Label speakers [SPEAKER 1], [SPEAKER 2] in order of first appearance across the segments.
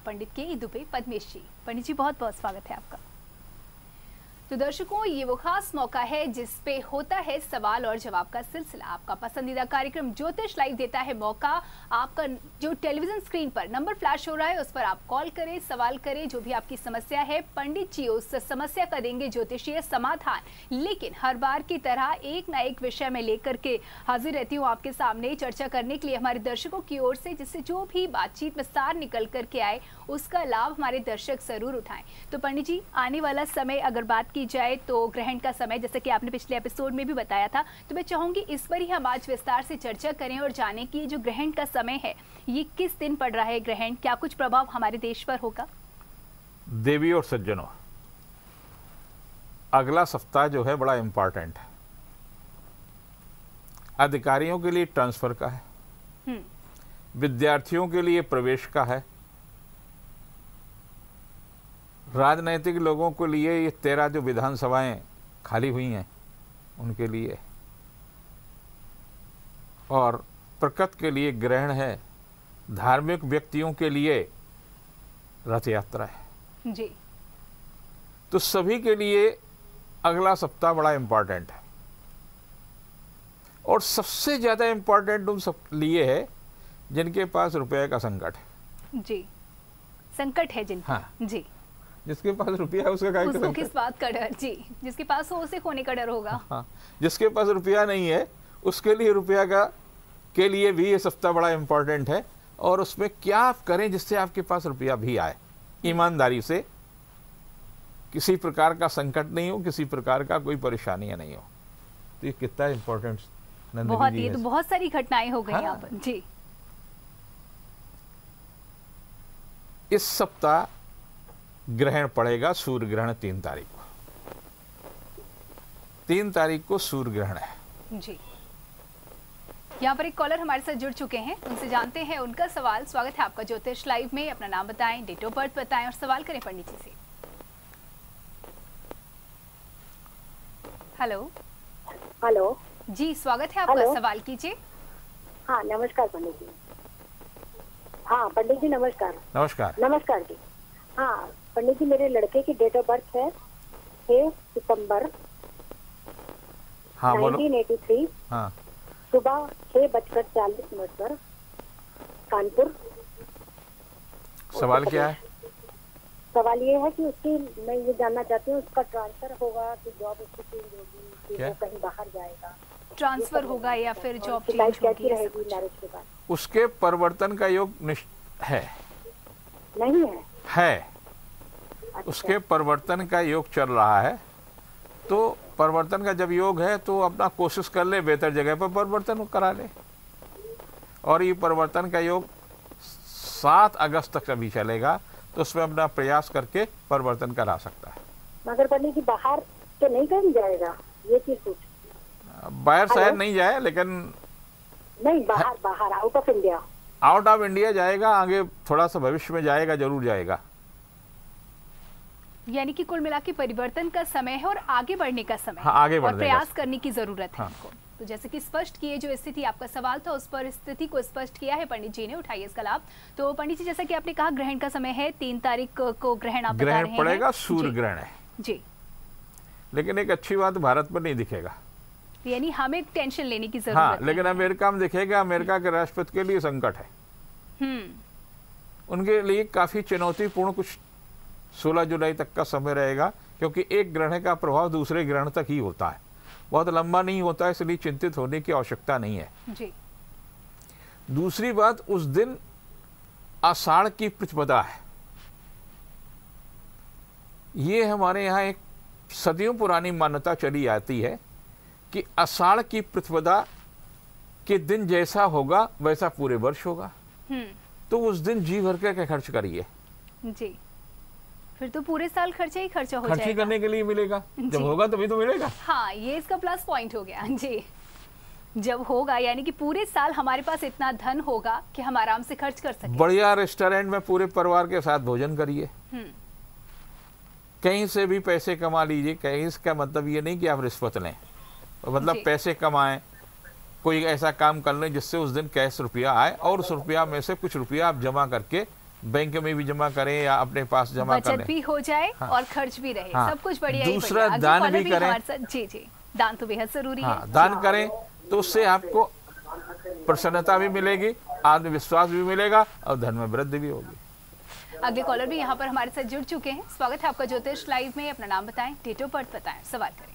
[SPEAKER 1] पंडित के दुबे पद्मेश जी। पंडित जी बहुत बहुत स्वागत है आपका। तो दर्शकों, ये वो खास मौका है जिस पे होता है सवाल और जवाब का सिलसिला। आपका पसंदीदा कार्यक्रम ज्योतिष लाइव देता है मौका। आपका जो टेलीविजन स्क्रीन पर नंबर फ्लैश हो रहा है उस पर आप कॉल करें, सवाल करें, जो भी आपकी समस्या है पंडित जी उस समस्या का देंगे ज्योतिषीय समाधान। लेकिन हर बार की तरह एक ना एक विषय में लेकर के हाजिर रहती हूँ आपके सामने चर्चा करने के लिए हमारे दर्शकों की ओर से, जिससे जो भी बातचीत में सार निकल करके आए उसका लाभ हमारे दर्शक जरूर उठाएं। तो पंडित जी, आने वाला समय अगर बात की जाए तो ग्रहण का समय, जैसे कि आपने पिछले एपिसोड में भी बताया था, तो मैं चाहूंगी इस पर ही हम आज विस्तार से चर्चा करें और जानें कि जो ग्रहण का समय है ये किस दिन पड़ रहा है ग्रहण, क्या कुछ प्रभाव हमारे देश पर होगा।
[SPEAKER 2] देवी और सज्जनों, अगला सप्ताह जो है बड़ा इंपॉर्टेंट है। अधिकारियों के लिए ट्रांसफर का है, विद्यार्थियों के लिए प्रवेश का है, राजनैतिक लोगों के लिए ये 13 जो विधानसभाएं खाली हुई हैं उनके लिए, और प्रकृति के लिए ग्रहण है, धार्मिक व्यक्तियों के लिए रथ यात्रा है
[SPEAKER 1] जी।
[SPEAKER 2] तो सभी के लिए अगला सप्ताह बड़ा इंपॉर्टेंट है। और सबसे ज्यादा इंपॉर्टेंट उन सब लिए है जिनके पास रुपए का संकट है।
[SPEAKER 1] जी, संकट है जिनका।
[SPEAKER 2] हाँ।
[SPEAKER 1] जी,
[SPEAKER 2] जिसके पास रुपया है उसका क्या
[SPEAKER 1] उसको
[SPEAKER 2] संकट?
[SPEAKER 1] किस बात का डर। जी, जिसके पास हो उसे खोने का डर होगा।
[SPEAKER 2] हाँ, जिसके पास रुपया नहीं है उसके लिए रुपया का के लिए भी ये सप्ताह बड़ा इंपॉर्टेंट है। और उसमें क्या आप करें जिससे आपके पास रुपया भी आए, ईमानदारी से, किसी प्रकार का संकट नहीं हो, किसी प्रकार का कोई परेशानियां नहीं हो। तो ये कितना इंपॉर्टेंट
[SPEAKER 1] बहुत, ये तो बहुत सारी घटनाएं हो गई यहाँ पर। जी,
[SPEAKER 2] इस सप्ताह ग्रहण पड़ेगा, सूर्य ग्रहण 3 तारीख को। 3 तारीख को सूर्य ग्रहण है
[SPEAKER 1] जी। यहाँ पर एक कॉलर हमारे साथ जुड़ चुके हैं, उनसे जानते हैं उनका सवाल। स्वागत है आपका ज्योतिष लाइव में। अपना नाम बताएं, डेट ऑफ बर्थ बताएं और सवाल करें पंडित जी से। हेलो।
[SPEAKER 3] हेलो
[SPEAKER 1] जी, स्वागत है आपका, सवाल कीजिए।
[SPEAKER 3] हाँ, नमस्कार पंडित जी। हाँ पंडित जी, नमस्कार।
[SPEAKER 2] नमस्कार।
[SPEAKER 3] नमस्कार जी। हाँ पंडित जी, मेरे लड़के की डेट ऑफ बर्थ है 6 सितंबर
[SPEAKER 2] हाँ,
[SPEAKER 3] 1983।
[SPEAKER 2] हाँ,
[SPEAKER 3] सुबह 6:40 पर कानपुर।
[SPEAKER 2] सवाल क्या है?
[SPEAKER 3] सवाल ये है कि उसकी, मैं ये जानना चाहती हूँ उसका ट्रांसफर होगा कि जॉब उसकी चेंज होगी, कि वो कहीं बाहर जाएगा,
[SPEAKER 1] ट्रांसफर होगा या फिर जॉब चेंज
[SPEAKER 3] लाइफ कैसी
[SPEAKER 1] होगी,
[SPEAKER 3] रहेगी मैरिज के बाद।
[SPEAKER 2] उसके परिवर्तन का योग है
[SPEAKER 3] नहीं है? अच्छा।
[SPEAKER 2] उसके परिवर्तन का योग चल रहा है। तो परिवर्तन का जब योग है तो अपना कोशिश कर ले, बेहतर जगह पर परिवर्तन करा ले। और ये परिवर्तन का योग 7 अगस्त तक अभी चलेगा, तो उसमें अपना प्रयास करके परिवर्तन करा सकता है।
[SPEAKER 3] मगर पंडित जी, बाहर तो नहीं कहीं जाएगा, ये चीज पूछ।
[SPEAKER 2] बाहर शायद नहीं जाए, लेकिन
[SPEAKER 3] नहीं, बाहर out of India.
[SPEAKER 2] Out of India जाएगा, आगे थोड़ा सा भविष्य में जाएगा, जरूर जाएगा।
[SPEAKER 1] यानी कि कुल मिला के परिवर्तन का समय है और आगे बढ़ने का समय।
[SPEAKER 2] हाँ, आगे बढ़ने
[SPEAKER 1] और प्रयास करने की जरूरत है
[SPEAKER 2] हाँ।
[SPEAKER 1] इनको। तो जैसे कि स्पष्ट किए, जो स्थिति आपका सवाल था उस पर स्थिति को स्पष्ट किया है पंडित जी ने, उठाइए इसका लाभ। तो पंडित जी, जैसा कि आपने कहा ग्रहण का समय है 3 तारीख को ग्रहण आप बता रहे हैं।
[SPEAKER 2] ग्रहण पड़ेगा, सूर्य ग्रहण है
[SPEAKER 1] जी।
[SPEAKER 2] लेकिन एक अच्छी बात, भारत में नहीं दिखेगा,
[SPEAKER 1] यानी हमें टेंशन लेने की जरूरत
[SPEAKER 2] हाँ,
[SPEAKER 1] नहीं
[SPEAKER 2] लेकिन
[SPEAKER 1] है।
[SPEAKER 2] अमेरिका में दिखेगा। अमेरिका के राष्ट्रपति के लिए संकट है। उनके लिए काफी चुनौतीपूर्ण कुछ 16 जुलाई तक का समय रहेगा, क्योंकि एक ग्रहण का प्रभाव दूसरे ग्रहण तक ही होता है, बहुत लंबा नहीं होता है, इसलिए चिंतित होने की आवश्यकता नहीं है
[SPEAKER 1] जी।
[SPEAKER 2] दूसरी बात, उस दिन आषाढ़ की प्रतिपदा है। ये हमारे यहाँ एक सदियों पुरानी मान्यता चली आती है कि आषाढ़ की प्रतिपदा के दिन जैसा होगा वैसा पूरे वर्ष होगा। तो उस दिन जी भर के खर्च करिए
[SPEAKER 1] जी, फिर तो पूरे साल खर्चा ही खर्चा हो जाएगा।
[SPEAKER 2] खर्च करने के लिए मिलेगा, जब होगा तभी तो मिलेगा।
[SPEAKER 1] हाँ, ये इसका प्लस पॉइंट हो गया जी। जब होगा यानी कि पूरे साल हमारे पास इतना धन होगा कि हम आराम से खर्च कर सकें।
[SPEAKER 2] बढ़िया रेस्टोरेंट में पूरे परिवार के साथ भोजन करिए, कहीं से भी पैसे कमा लीजिए। कहीं इसका मतलब ये नहीं कि आप रिश्वत लें, मतलब पैसे कमाएं, कोई ऐसा काम कर लें जिससे उस दिन कैश रुपया आए, और उस रुपया में से कुछ रुपया आप जमा करके बैंक में भी जमा करें या अपने पास जमा
[SPEAKER 1] बचत
[SPEAKER 2] करें,
[SPEAKER 1] भी हो जाए
[SPEAKER 2] हाँ,
[SPEAKER 1] और खर्च भी रहे,
[SPEAKER 2] हाँ,
[SPEAKER 1] सब कुछ बढ़िया ही
[SPEAKER 2] दूसरा
[SPEAKER 1] बढ़िया।
[SPEAKER 2] दान
[SPEAKER 1] आगे
[SPEAKER 2] भी
[SPEAKER 1] कॉलर
[SPEAKER 2] करें।
[SPEAKER 1] हमारे साथ, जी जी, दान तो बेहद जरूरी
[SPEAKER 2] हाँ,
[SPEAKER 1] है।
[SPEAKER 2] दान करें तो उससे आपको प्रसन्नता भी मिलेगी, आत्मविश्वास भी मिलेगा और धन में वृद्धि भी होगी।
[SPEAKER 1] अगले कॉलर भी यहाँ पर हमारे साथ जुड़ चुके हैं। स्वागत है आपका ज्योतिष लाइव में। अपना नाम बताएं, डेट ऑफ बर्थ बताएं, सवाल करें।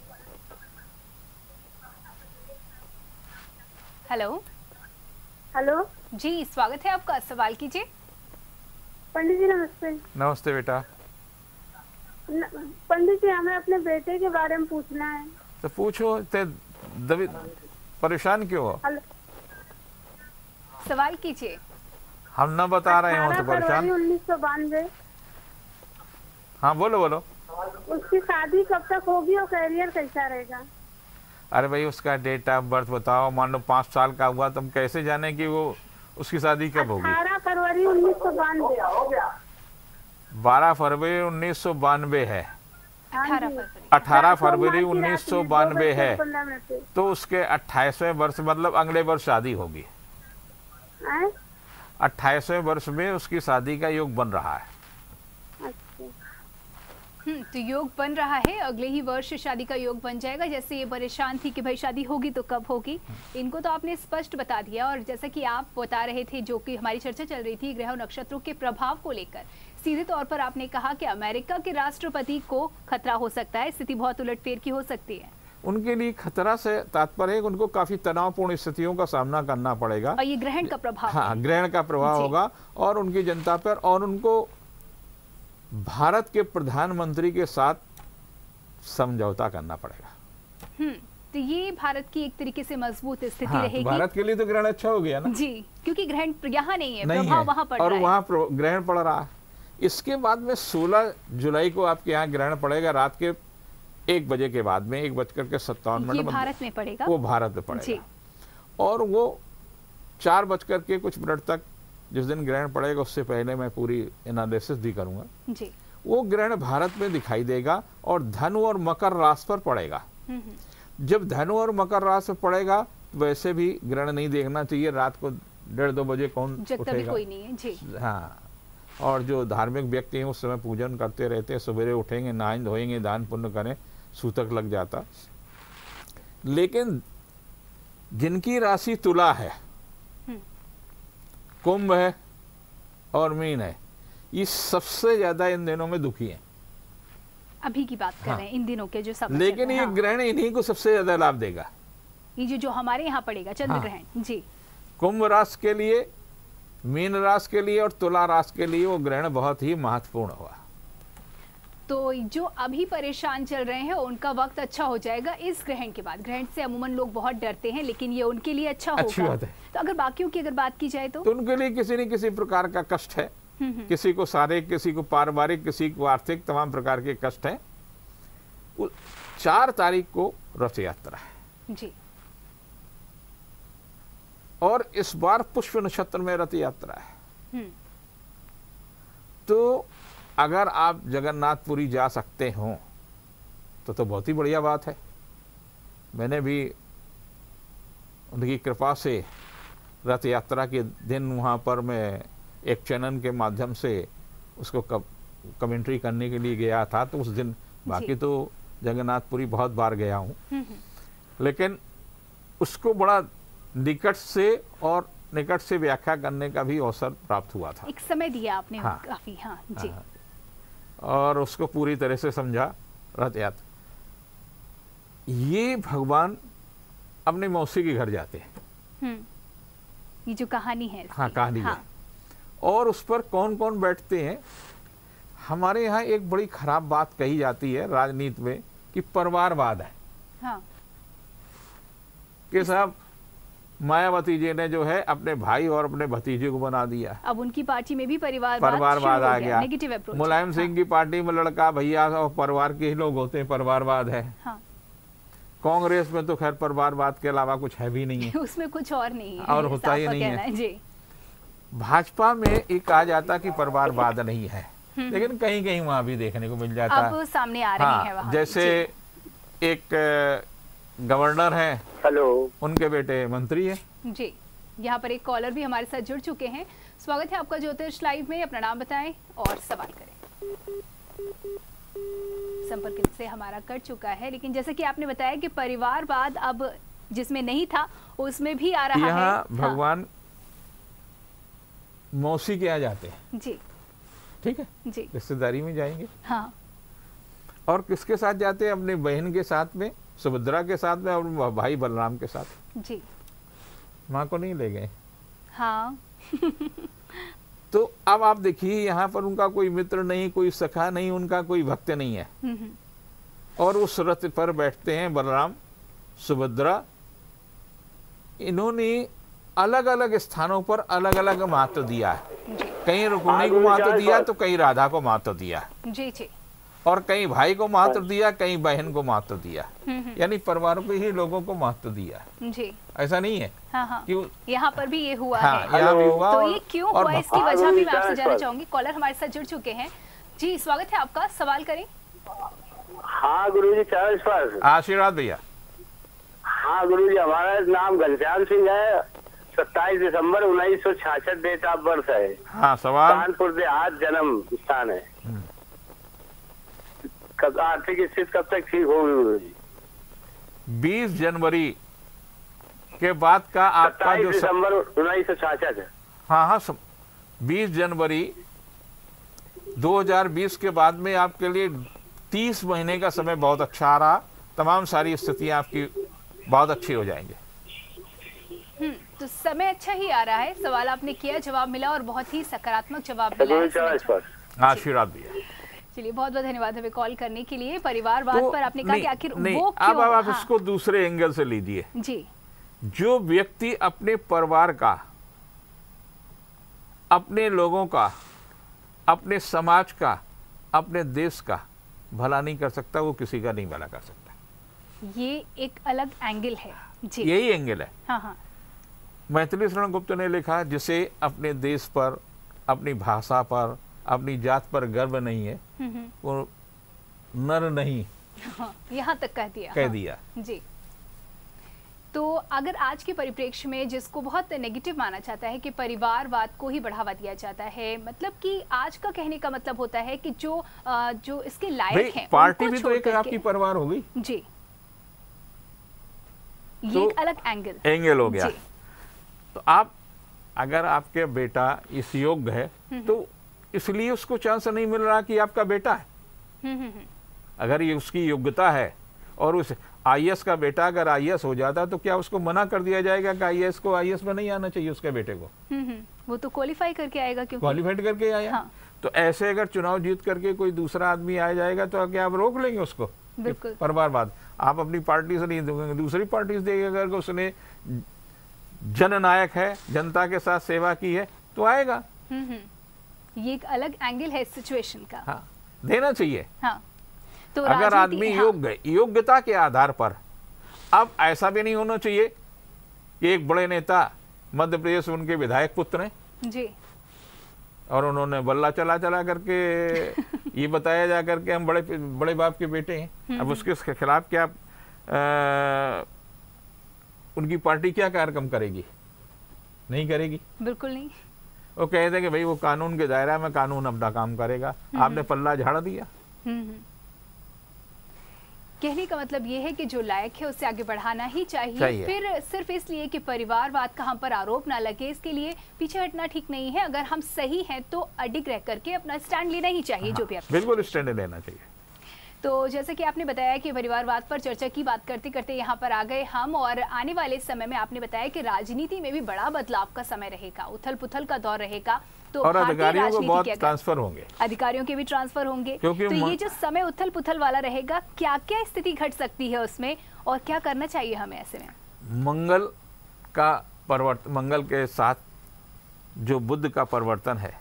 [SPEAKER 1] हेलो
[SPEAKER 3] हेलो
[SPEAKER 1] जी, स्वागत है आपका, सवाल कीजिए।
[SPEAKER 3] पंडित जी नमस्ते।
[SPEAKER 2] नमस्ते बेटा।
[SPEAKER 3] पंडित जी हमें अपने बेटे के बारे में पूछना है।
[SPEAKER 2] तो पूछो, परेशान क्यों हो?
[SPEAKER 3] हेलो,
[SPEAKER 1] सवाल कीजिए।
[SPEAKER 2] हम ना बता रहे हो तो
[SPEAKER 3] 18 फरवरी
[SPEAKER 2] परेशान।
[SPEAKER 3] 1992।
[SPEAKER 2] हाँ बोलो बोलो।
[SPEAKER 3] उसकी शादी कब तक होगी और करियर कैसा रहेगा?
[SPEAKER 2] अरे भाई उसका डेट ऑफ बर्थ बताओ। मान लो 5 साल का हुआ तो हम कैसे जाने कि वो उसकी शादी कब होगी?
[SPEAKER 3] 18 फरवरी 1992।
[SPEAKER 2] 12 फरवरी 1992 है।
[SPEAKER 1] 18 फरवरी।
[SPEAKER 2] 18 फरवरी 1992 है तो उसके 28वें वर्ष मतलब अगले वर्ष शादी होगी। 28वें वर्ष में उसकी शादी का योग बन रहा है।
[SPEAKER 1] तो योग बन रहा है, अगले ही वर्ष शादी का योग बन जाएगा। जैसे ये परेशान थी कि भाई शादी होगी तो कब होगी, इनको तो आपने स्पष्ट बता दिया। और जैसा कि आप बता रहे थे, जो कि हमारी चर्चा चल रही थी ग्रह नक्षत्रों के प्रभाव को लेकर, सीधे तौर पर आपने कहा कि अमेरिका के राष्ट्रपति को खतरा हो सकता है, स्थिति बहुत उलटफेर की हो सकती है।
[SPEAKER 2] उनके लिए खतरा से तात्पर्य है कि उनको काफी तनावपूर्ण स्थितियों का सामना करना पड़ेगा
[SPEAKER 1] और ये ग्रहण का प्रभाव।
[SPEAKER 2] हाँ, ग्रहण का प्रभाव होगा और उनकी जनता पर, और उनको भारत के प्रधानमंत्री के साथ समझौता करना पड़ेगा।
[SPEAKER 1] तो ये भारत की एक तरीके से मजबूत स्थिति
[SPEAKER 2] हाँ,
[SPEAKER 1] रहेगी।
[SPEAKER 2] तो भारत के लिए तो ग्रहण अच्छा हो गया ना
[SPEAKER 1] जी, क्योंकि ग्रहण यहाँ नहीं है,
[SPEAKER 2] नहीं
[SPEAKER 1] प्रभाव
[SPEAKER 2] है,
[SPEAKER 1] वहाँ पड़
[SPEAKER 2] और
[SPEAKER 1] रहा है।
[SPEAKER 2] वहाँ ग्रहण पड़ रहा है। इसके बाद में 16 जुलाई को आपके यहाँ ग्रहण पड़ेगा, रात के 1 बजे के बाद में, 1:57
[SPEAKER 1] ये भारत में पड़ेगा।
[SPEAKER 2] वो भारत में पड़ेगा और वो 4:00 तक जिस दिन ग्रहण पड़ेगा उससे पहले मैं पूरी एनालिसिस भी करूंगा
[SPEAKER 1] जी।
[SPEAKER 2] वो ग्रहण भारत में दिखाई देगा और धनु और मकर राशि पर पड़ेगा। जब धनु और मकर राशि पर पड़ेगा वैसे भी ग्रहण नहीं देखना चाहिए। रात को 1:30-2 बजे कौन उठेगा?
[SPEAKER 1] कोई नहीं है जी।
[SPEAKER 2] हाँ, और जो धार्मिक व्यक्ति हैं उस समय पूजन करते रहते हैं, सवेरे उठेंगे, नहाएं धोएंगे, दान पुण्य करें, सूतक लग जाता। लेकिन जिनकी राशि तुला है, कुंभ है और मीन है, ये सबसे ज्यादा इन दिनों में दुखी हैं।
[SPEAKER 1] अभी की बात कर रहे हैं, इन दिनों के जो सब।
[SPEAKER 2] लेकिन ये ग्रहण इन्हीं को सबसे ज्यादा लाभ देगा।
[SPEAKER 1] ये जो हमारे यहाँ पड़ेगा चंद्र ग्रहण जी।
[SPEAKER 2] कुंभ राशि के लिए, मीन राशि के लिए और तुला राशि के लिए वो ग्रहण बहुत ही महत्वपूर्ण हुआ।
[SPEAKER 1] तो जो अभी परेशान चल रहे हैं उनका वक्त अच्छा हो जाएगा इस ग्रहण के बाद। ग्रहण से अमूमन लोग बहुत डरते हैं, लेकिन ये उनके लिए अच्छा होगा।
[SPEAKER 2] अच्छी बात है।
[SPEAKER 1] तो अगर बाकियों की अगर बात की जाए तो
[SPEAKER 2] उनके लिए किसी न किसी प्रकार का कष्ट है, किसी को शारीरिक, किसी को पारिवारिक, किसी को आर्थिक, तमाम प्रकार के कष्ट हैं। 4 तारीख को रथ यात्रा है
[SPEAKER 1] जी,
[SPEAKER 2] और इस बार पुष्प नक्षत्र में रथ यात्रा है। तो अगर आप जगन्नाथपुरी जा सकते हो तो बहुत ही बढ़िया बात है। मैंने भी उनकी कृपा से रथ यात्रा के दिन वहाँ पर मैं एक चैनल के माध्यम से उसको कमेंट्री करने के लिए गया था। तो उस दिन, बाकी तो जगन्नाथपुरी बहुत बार गया हूँ, लेकिन उसको बड़ा निकट से व्याख्या करने का भी अवसर प्राप्त हुआ था।
[SPEAKER 1] एक समय दिया आपने।
[SPEAKER 2] हाँ,
[SPEAKER 1] काफी। हाँ जी।
[SPEAKER 2] हाँ, और उसको पूरी तरह से समझा। रथ यात्रा, ये भगवान अपने मौसी के घर जाते हैं।
[SPEAKER 1] ये जो कहानी है।
[SPEAKER 2] हाँ, कहानी
[SPEAKER 1] हाँ।
[SPEAKER 2] है। और उस पर कौन कौन बैठते हैं? हमारे यहाँ एक बड़ी खराब बात कही जाती है राजनीति में कि परिवारवाद है।
[SPEAKER 1] हाँ।
[SPEAKER 2] कि साहब मायावती जी ने जो है अपने भाई और अपने भतीजे को बना दिया।
[SPEAKER 1] अब उनकी पार्टी में भी
[SPEAKER 2] परिवारवाद आ गया।
[SPEAKER 1] Negative approach.
[SPEAKER 2] मुलायम सिंह की पार्टी में लड़का भैया और परिवार के ही लोग होते हैं, परिवारवाद है।
[SPEAKER 1] हाँ।
[SPEAKER 2] कांग्रेस में तो खैर परिवारवाद के अलावा कुछ है भी नहीं है।
[SPEAKER 1] उसमें कुछ और नहीं है
[SPEAKER 2] और होता ही नहीं है
[SPEAKER 1] जी।
[SPEAKER 2] भाजपा में एक कहा जाता कि परिवारवाद नहीं है, लेकिन कहीं कहीं वहां भी देखने को मिल जाता है।
[SPEAKER 1] अब सामने आ रही है वहाँ।
[SPEAKER 2] जैसे एक गवर्नर हैं,
[SPEAKER 4] हेलो,
[SPEAKER 2] उनके बेटे मंत्री हैं।
[SPEAKER 1] जी। यहाँ पर एक कॉलर भी हमारे साथ जुड़ चुके हैं। स्वागत है आपका ज्योतिष लाइव में। अपना नाम बताएं और सवाल करें। संपर्क से हमारा कट चुका है, लेकिन जैसे कि आपने बताया कि परिवारवाद अब जिसमें नहीं था उसमें भी आ रहा है।
[SPEAKER 2] भगवान मौसी के आ जाते हैं
[SPEAKER 1] जी,
[SPEAKER 2] ठीक है
[SPEAKER 1] जी,
[SPEAKER 2] रिश्तेदारी में जाएंगे।
[SPEAKER 1] हाँ,
[SPEAKER 2] और किसके साथ जाते हैं? अपनी बहन के साथ में, सुभद्रा के साथ में, और भाई बलराम के साथ।
[SPEAKER 1] जी,
[SPEAKER 2] माँ को नहीं ले गए।
[SPEAKER 1] हाँ।
[SPEAKER 2] तो अब आप देखिए, यहाँ पर उनका कोई मित्र नहीं, कोई सखा नहीं, उनका कोई भक्त नहीं है। और उस रथ पर बैठते हैं बलराम, सुभद्रा। इन्होंने अलग अलग स्थानों पर अलग अलग महत्व दिया है। कहीं रुक्मिणी को महत्व दिया तो कहीं राधा को महत्व दिया,
[SPEAKER 1] जी, जी,
[SPEAKER 2] और कहीं भाई को महत्व दिया, कहीं बहन को महत्व दिया, यानी परिवार के ही लोगों को महत्व दिया।
[SPEAKER 1] जी,
[SPEAKER 2] ऐसा नहीं है।
[SPEAKER 1] हाँ, हाँ,
[SPEAKER 2] क्यों?
[SPEAKER 1] यहाँ पर भी ये हुआ
[SPEAKER 2] हाँ,
[SPEAKER 1] है।
[SPEAKER 2] यहाँ भी हुआ।
[SPEAKER 1] तो ये क्यों
[SPEAKER 2] और
[SPEAKER 1] हुआ, इसकी वजह भी मैं आपसे जानना चाहूंगी। कॉलर हमारे साथ जुड़ चुके हैं। जी, स्वागत है आपका, सवाल करें।
[SPEAKER 4] हाँ गुरुजी, चरण स्पर्श।
[SPEAKER 2] आशीर्वाद भैया।
[SPEAKER 4] हाँ गुरुजी, हमारा नाम घनश्याम सिंह है। 27 दिसंबर 1966 डेट ऑफ बर्थ है।
[SPEAKER 2] हाँ, सवाल।
[SPEAKER 4] कानपुर देहात जन्म स्थान है। कब आर्थिक स्थिति कब तक ठीक होगी गुरुजी?
[SPEAKER 2] 20 जनवरी के बाद का आपका
[SPEAKER 4] 27
[SPEAKER 2] जो
[SPEAKER 4] दिसंबर 1966 है।
[SPEAKER 2] हाँ, हाँ, 20 जनवरी 2020 के बाद में आपके लिए 30 महीने का समय बहुत अच्छा आ रहा। तमाम सारी स्थितियां आपकी बहुत अच्छी हो जाएंगी।
[SPEAKER 1] तो समय अच्छा ही आ रहा है। सवाल आपने किया, जवाब मिला, और बहुत ही सकारात्मक जवाब मिला है।
[SPEAKER 2] आशीर्वाद भैया।
[SPEAKER 1] चलिए, बहुत बहुत धन्यवाद हमें कॉल करने के लिए। परिवारवाद पर आपने कहा कि आखिर
[SPEAKER 2] नहीं,
[SPEAKER 1] वो क्यों?
[SPEAKER 2] अब आप
[SPEAKER 1] हाँ,
[SPEAKER 2] इसको दूसरे एंगल से लीजिए।
[SPEAKER 1] जी,
[SPEAKER 2] जो व्यक्ति अपने परिवार का, अपने लोगों का, अपने समाज का, अपने देश का भला नहीं कर सकता, वो किसी का नहीं भला कर सकता।
[SPEAKER 1] ये एक अलग एंगल है। जी,
[SPEAKER 2] यही एंगल है।
[SPEAKER 1] हाँ, हाँ,
[SPEAKER 2] मैथिली शरण गुप्त ने लिखा, जिसे अपने देश पर, अपनी भाषा पर, अपनी जात पर गर्व नहीं है, वो नर नहीं।
[SPEAKER 1] हाँ, यहाँ तक कह दिया।
[SPEAKER 2] कह दिया।
[SPEAKER 1] जी, तो अगर आज के परिप्रेक्ष्य में जिसको बहुत नेगेटिव माना जाता है कि परिवारवाद को ही बढ़ावा दिया जाता है, मतलब कि आज का कहने का मतलब होता है कि जो इसके लायक हैं,
[SPEAKER 2] पार्टी भी तो एक आपकी परिवार हो गई।
[SPEAKER 1] जी, ये
[SPEAKER 2] तो
[SPEAKER 1] एक अलग
[SPEAKER 2] एंगल हो गया। तो आप, अगर आपके बेटा इस योग्य है तो इसलिए उसको चांस नहीं मिल रहा कि आपका बेटा है। अगर ये उसकी योग्यता है, और उस आईएएस का बेटा अगर आईएएस हो जाता तो क्या उसको मना कर दिया जाएगा कि आईएएस को आईएएस में नहीं आना चाहिए उसके बेटे को?
[SPEAKER 1] वो तो क्वालिफाई करके आएगा, क्योंकि
[SPEAKER 2] क्वालिफाइड करके आया। हाँ। तो ऐसे अगर चुनाव जीत करके कोई दूसरा आदमी आ जाएगा तो क्या आप रोक लेंगे उसको?
[SPEAKER 1] बिल्कुल।
[SPEAKER 2] परिवारवाद आप अपनी पार्टी से नहीं दोगे, दूसरी पार्टी से देंगे। अगर उसने जननायक है, जनता के साथ सेवा की है, तो आएगा।
[SPEAKER 1] ये एक अलग एंगल है सिचुएशन का।
[SPEAKER 2] हाँ, देना चाहिए।
[SPEAKER 1] हाँ, तो
[SPEAKER 2] अगर आदमी योग्य, योग्यता के आधार पर। अब ऐसा भी नहीं होना चाहिए कि एक बड़े नेता, मध्य प्रदेश उनके विधायक पुत्र हैं
[SPEAKER 1] जी, और
[SPEAKER 2] उन्होंने बल्ला चला करके ये बताया जा करके हम बड़े बाप के बेटे हैं। अब उसके खिलाफ क्या उनकी पार्टी क्या कार्यक्रम करेगी? नहीं करेगी,
[SPEAKER 1] बिल्कुल नहीं।
[SPEAKER 2] वो कहते हैं कि भाई वो कानून के दायरा में, कानून अपना काम करेगा। आपने पल्ला झाड़ दिया।
[SPEAKER 1] कहने का मतलब ये है कि जो लायक है उसे आगे बढ़ाना ही चाहिए। फिर सिर्फ इसलिए कि परिवारवाद का हम पर आरोप ना लगे, इसके लिए पीछे हटना ठीक नहीं है। अगर हम सही हैं तो अडिग रह करके अपना स्टैंड लेना ही चाहिए। हाँ, जो भी आप
[SPEAKER 2] बिल्कुल स्टैंड लेना चाहिए।
[SPEAKER 1] तो जैसे कि आपने बताया कि परिवारवाद पर चर्चा की बात करते करते यहाँ पर आ गए हम, और आने वाले समय में आपने बताया कि राजनीति में भी बड़ा बदलाव का समय रहेगा, उथल पुथल का दौर रहेगा। तो
[SPEAKER 2] और अधिकारियों को बहुत ट्रांसफर होंगे,
[SPEAKER 1] अधिकारियों के भी ट्रांसफर होंगे।
[SPEAKER 2] तो
[SPEAKER 1] ये जो समय उथल पुथल वाला रहेगा, क्या क्या स्थिति घट सकती है उसमें, और क्या करना चाहिए हमें ऐसे में?
[SPEAKER 2] मंगल का परिवर्तन, मंगल के साथ जो बुध का परिवर्तन है,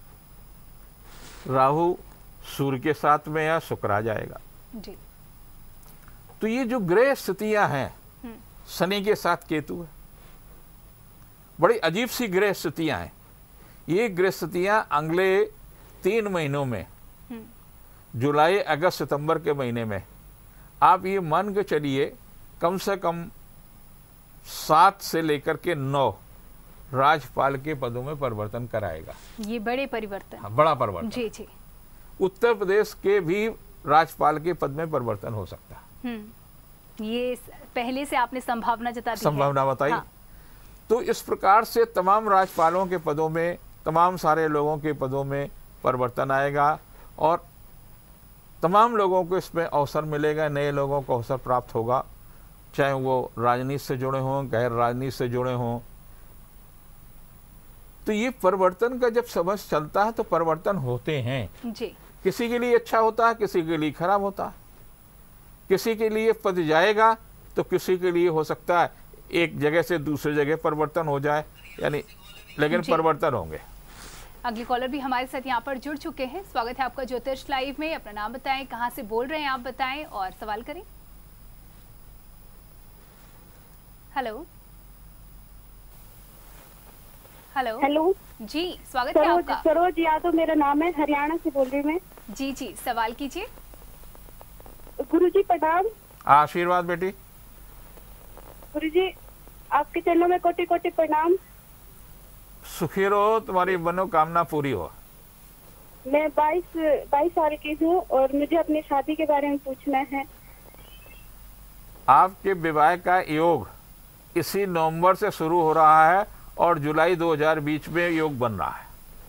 [SPEAKER 2] राहु सूर्य के साथ में या शुक्र आ जाएगा
[SPEAKER 1] जी।
[SPEAKER 2] तो ये जो ग्रह स्थितियां हैं, शनि के साथ केतु है, बड़ी अजीब सी ग्रह स्थितियां हैं। ये ग्रह स्थितियां अगले 3 महीनों में, जुलाई, अगस्त, सितंबर के महीने में, आप ये मान के चलिए कम से कम 7 से लेकर के 9 राज्यपाल के पदों में परिवर्तन कराएगा।
[SPEAKER 1] ये बड़े परिवर्तन।
[SPEAKER 2] हाँ, बड़ा परिवर्तन।
[SPEAKER 1] जी जी।
[SPEAKER 2] उत्तर प्रदेश के भी राज्यपाल के पद में परिवर्तन हो सकता है।
[SPEAKER 1] ये पहले से आपने संभावना जता दी है।
[SPEAKER 2] संभावना बताई।
[SPEAKER 1] हाँ।
[SPEAKER 2] तो इस प्रकार से तमाम राज्यपालों के पदों में, तमाम सारे लोगों के पदों में परिवर्तन आएगा और तमाम लोगों को इसमें अवसर मिलेगा, नए लोगों को अवसर प्राप्त होगा, चाहे वो राजनीति से जुड़े हों, गैर राजनीति से जुड़े हों। तो ये परिवर्तन का जब समझ चलता है तो परिवर्तन होते हैं
[SPEAKER 1] जी।
[SPEAKER 2] किसी के लिए अच्छा होता है, किसी के लिए खराब होता है। किसी के लिए पद जाएगा तो किसी के लिए हो सकता है एक जगह से दूसरी जगह परिवर्तन हो जाए, यानी लेकिन परिवर्तन होंगे।
[SPEAKER 1] अगले कॉलर भी हमारे साथ यहाँ पर जुड़ चुके हैं। स्वागत है आपका ज्योतिष लाइव में। अपना नाम बताएं, कहाँ से बोल रहे हैं आप बताएं और सवाल करें। हेलो हेलो
[SPEAKER 3] हेलो
[SPEAKER 1] जी, स्वागत है आपका।
[SPEAKER 3] सरोज यादव मेरा नाम है, हरियाणा से बोल रही हूँ मैं।
[SPEAKER 1] जी जी, सवाल कीजिए।
[SPEAKER 3] गुरुजी प्रणाम।
[SPEAKER 2] आशीर्वाद बेटी।
[SPEAKER 3] गुरुजी आपके चरणों में कोटि कोटि प्रणाम।
[SPEAKER 2] सुखी रहो, तुम्हारी मनोकामना पूरी हो।
[SPEAKER 3] मैं 22 साल की हूँ और मुझे अपनी शादी के बारे में पूछना है।
[SPEAKER 2] आपके विवाह का योग इसी नवंबर से शुरू हो रहा है और जुलाई 2020 में योग बन रहा है।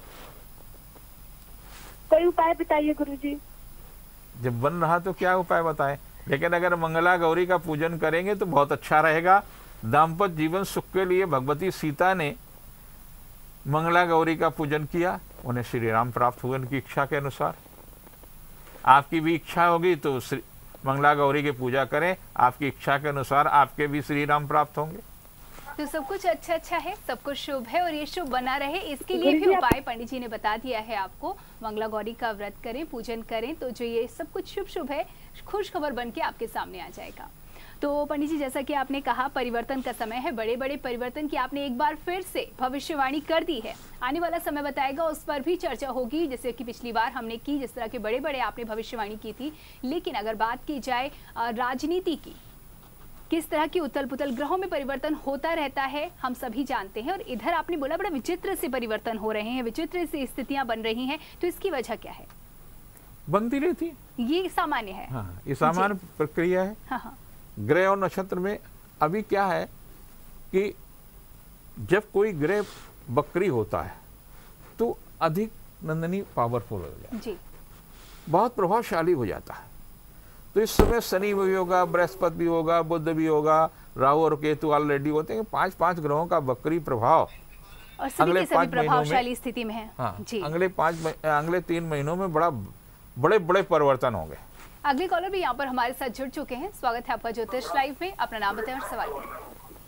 [SPEAKER 3] कोई उपाय बताइए गुरुजी।
[SPEAKER 2] जब बन रहा तो क्या उपाय बताएं, लेकिन अगर मंगला गौरी का पूजन करेंगे तो बहुत अच्छा रहेगा। दाम्पत्य जीवन सुख के लिए भगवती सीता ने मंगला गौरी का पूजन किया, उन्हें श्री राम प्राप्त हुए उनकी इच्छा के अनुसार। आपकी भी इच्छा होगी तो मंगला गौरी की पूजा करें, आपकी इच्छा के अनुसार आपके भी श्री राम प्राप्त होंगे।
[SPEAKER 1] तो सब कुछ अच्छा है, सब कुछ शुभ है और ये शुभ बना रहे, इसके लिए भी उपाय पंडित जी ने बता दिया है आपको। मंगला गौरी का व्रत करें, पूजन करें तो जो ये सब कुछ शुभ है खुश खबर बन के आपके सामने आ जाएगा। तो पंडित जी, जैसा कि आपने कहा परिवर्तन का समय है, बड़े बड़े परिवर्तन की आपने एक बार फिर से भविष्यवाणी कर दी है। आने वाला समय बताएगा, उस पर भी चर्चा होगी, जैसे कि पिछली बार हमने की, जिस तरह के बड़े बड़े आपने भविष्यवाणी की थी। लेकिन अगर बात की जाए राजनीति की, किस तरह की उथल पुथल, ग्रहों में परिवर्तन होता रहता है, हम सभी जानते हैं। और इधर आपने बोला बड़ा विचित्र से परिवर्तन हो रहे हैं, विचित्र से स्थितियां बन रही हैं, तो इसकी वजह क्या है?
[SPEAKER 2] बनती रहती,
[SPEAKER 1] ये सामान्य है।
[SPEAKER 2] हाँ, ये सामान्य प्रक्रिया है।
[SPEAKER 1] हाँ।
[SPEAKER 2] ग्रह और नक्षत्र में अभी क्या है कि जब कोई ग्रह बकरी होता है तो अधिक नंदनी पावरफुल हो जाता है
[SPEAKER 1] जी,
[SPEAKER 2] बहुत प्रभावशाली हो जाता है। तो इस समय शनि भी होगा, बृहस्पति भी होगा, बुध भी होगा, राहु और केतु ऑलरेडी होते हैं। 5 ग्रहों का बकरी प्रभाव
[SPEAKER 1] और सभी के सभी प्रभावशाली स्थिति में है।
[SPEAKER 2] हाँ,
[SPEAKER 1] जी।
[SPEAKER 2] अगले 3 महीनों में बड़े परिवर्तन होंगे।
[SPEAKER 1] अगले कॉलर भी यहाँ पर हमारे साथ जुड़ चुके हैं। स्वागत है आपका ज्योतिष लाइव में। अपना नाम बताएं और सवाल करें।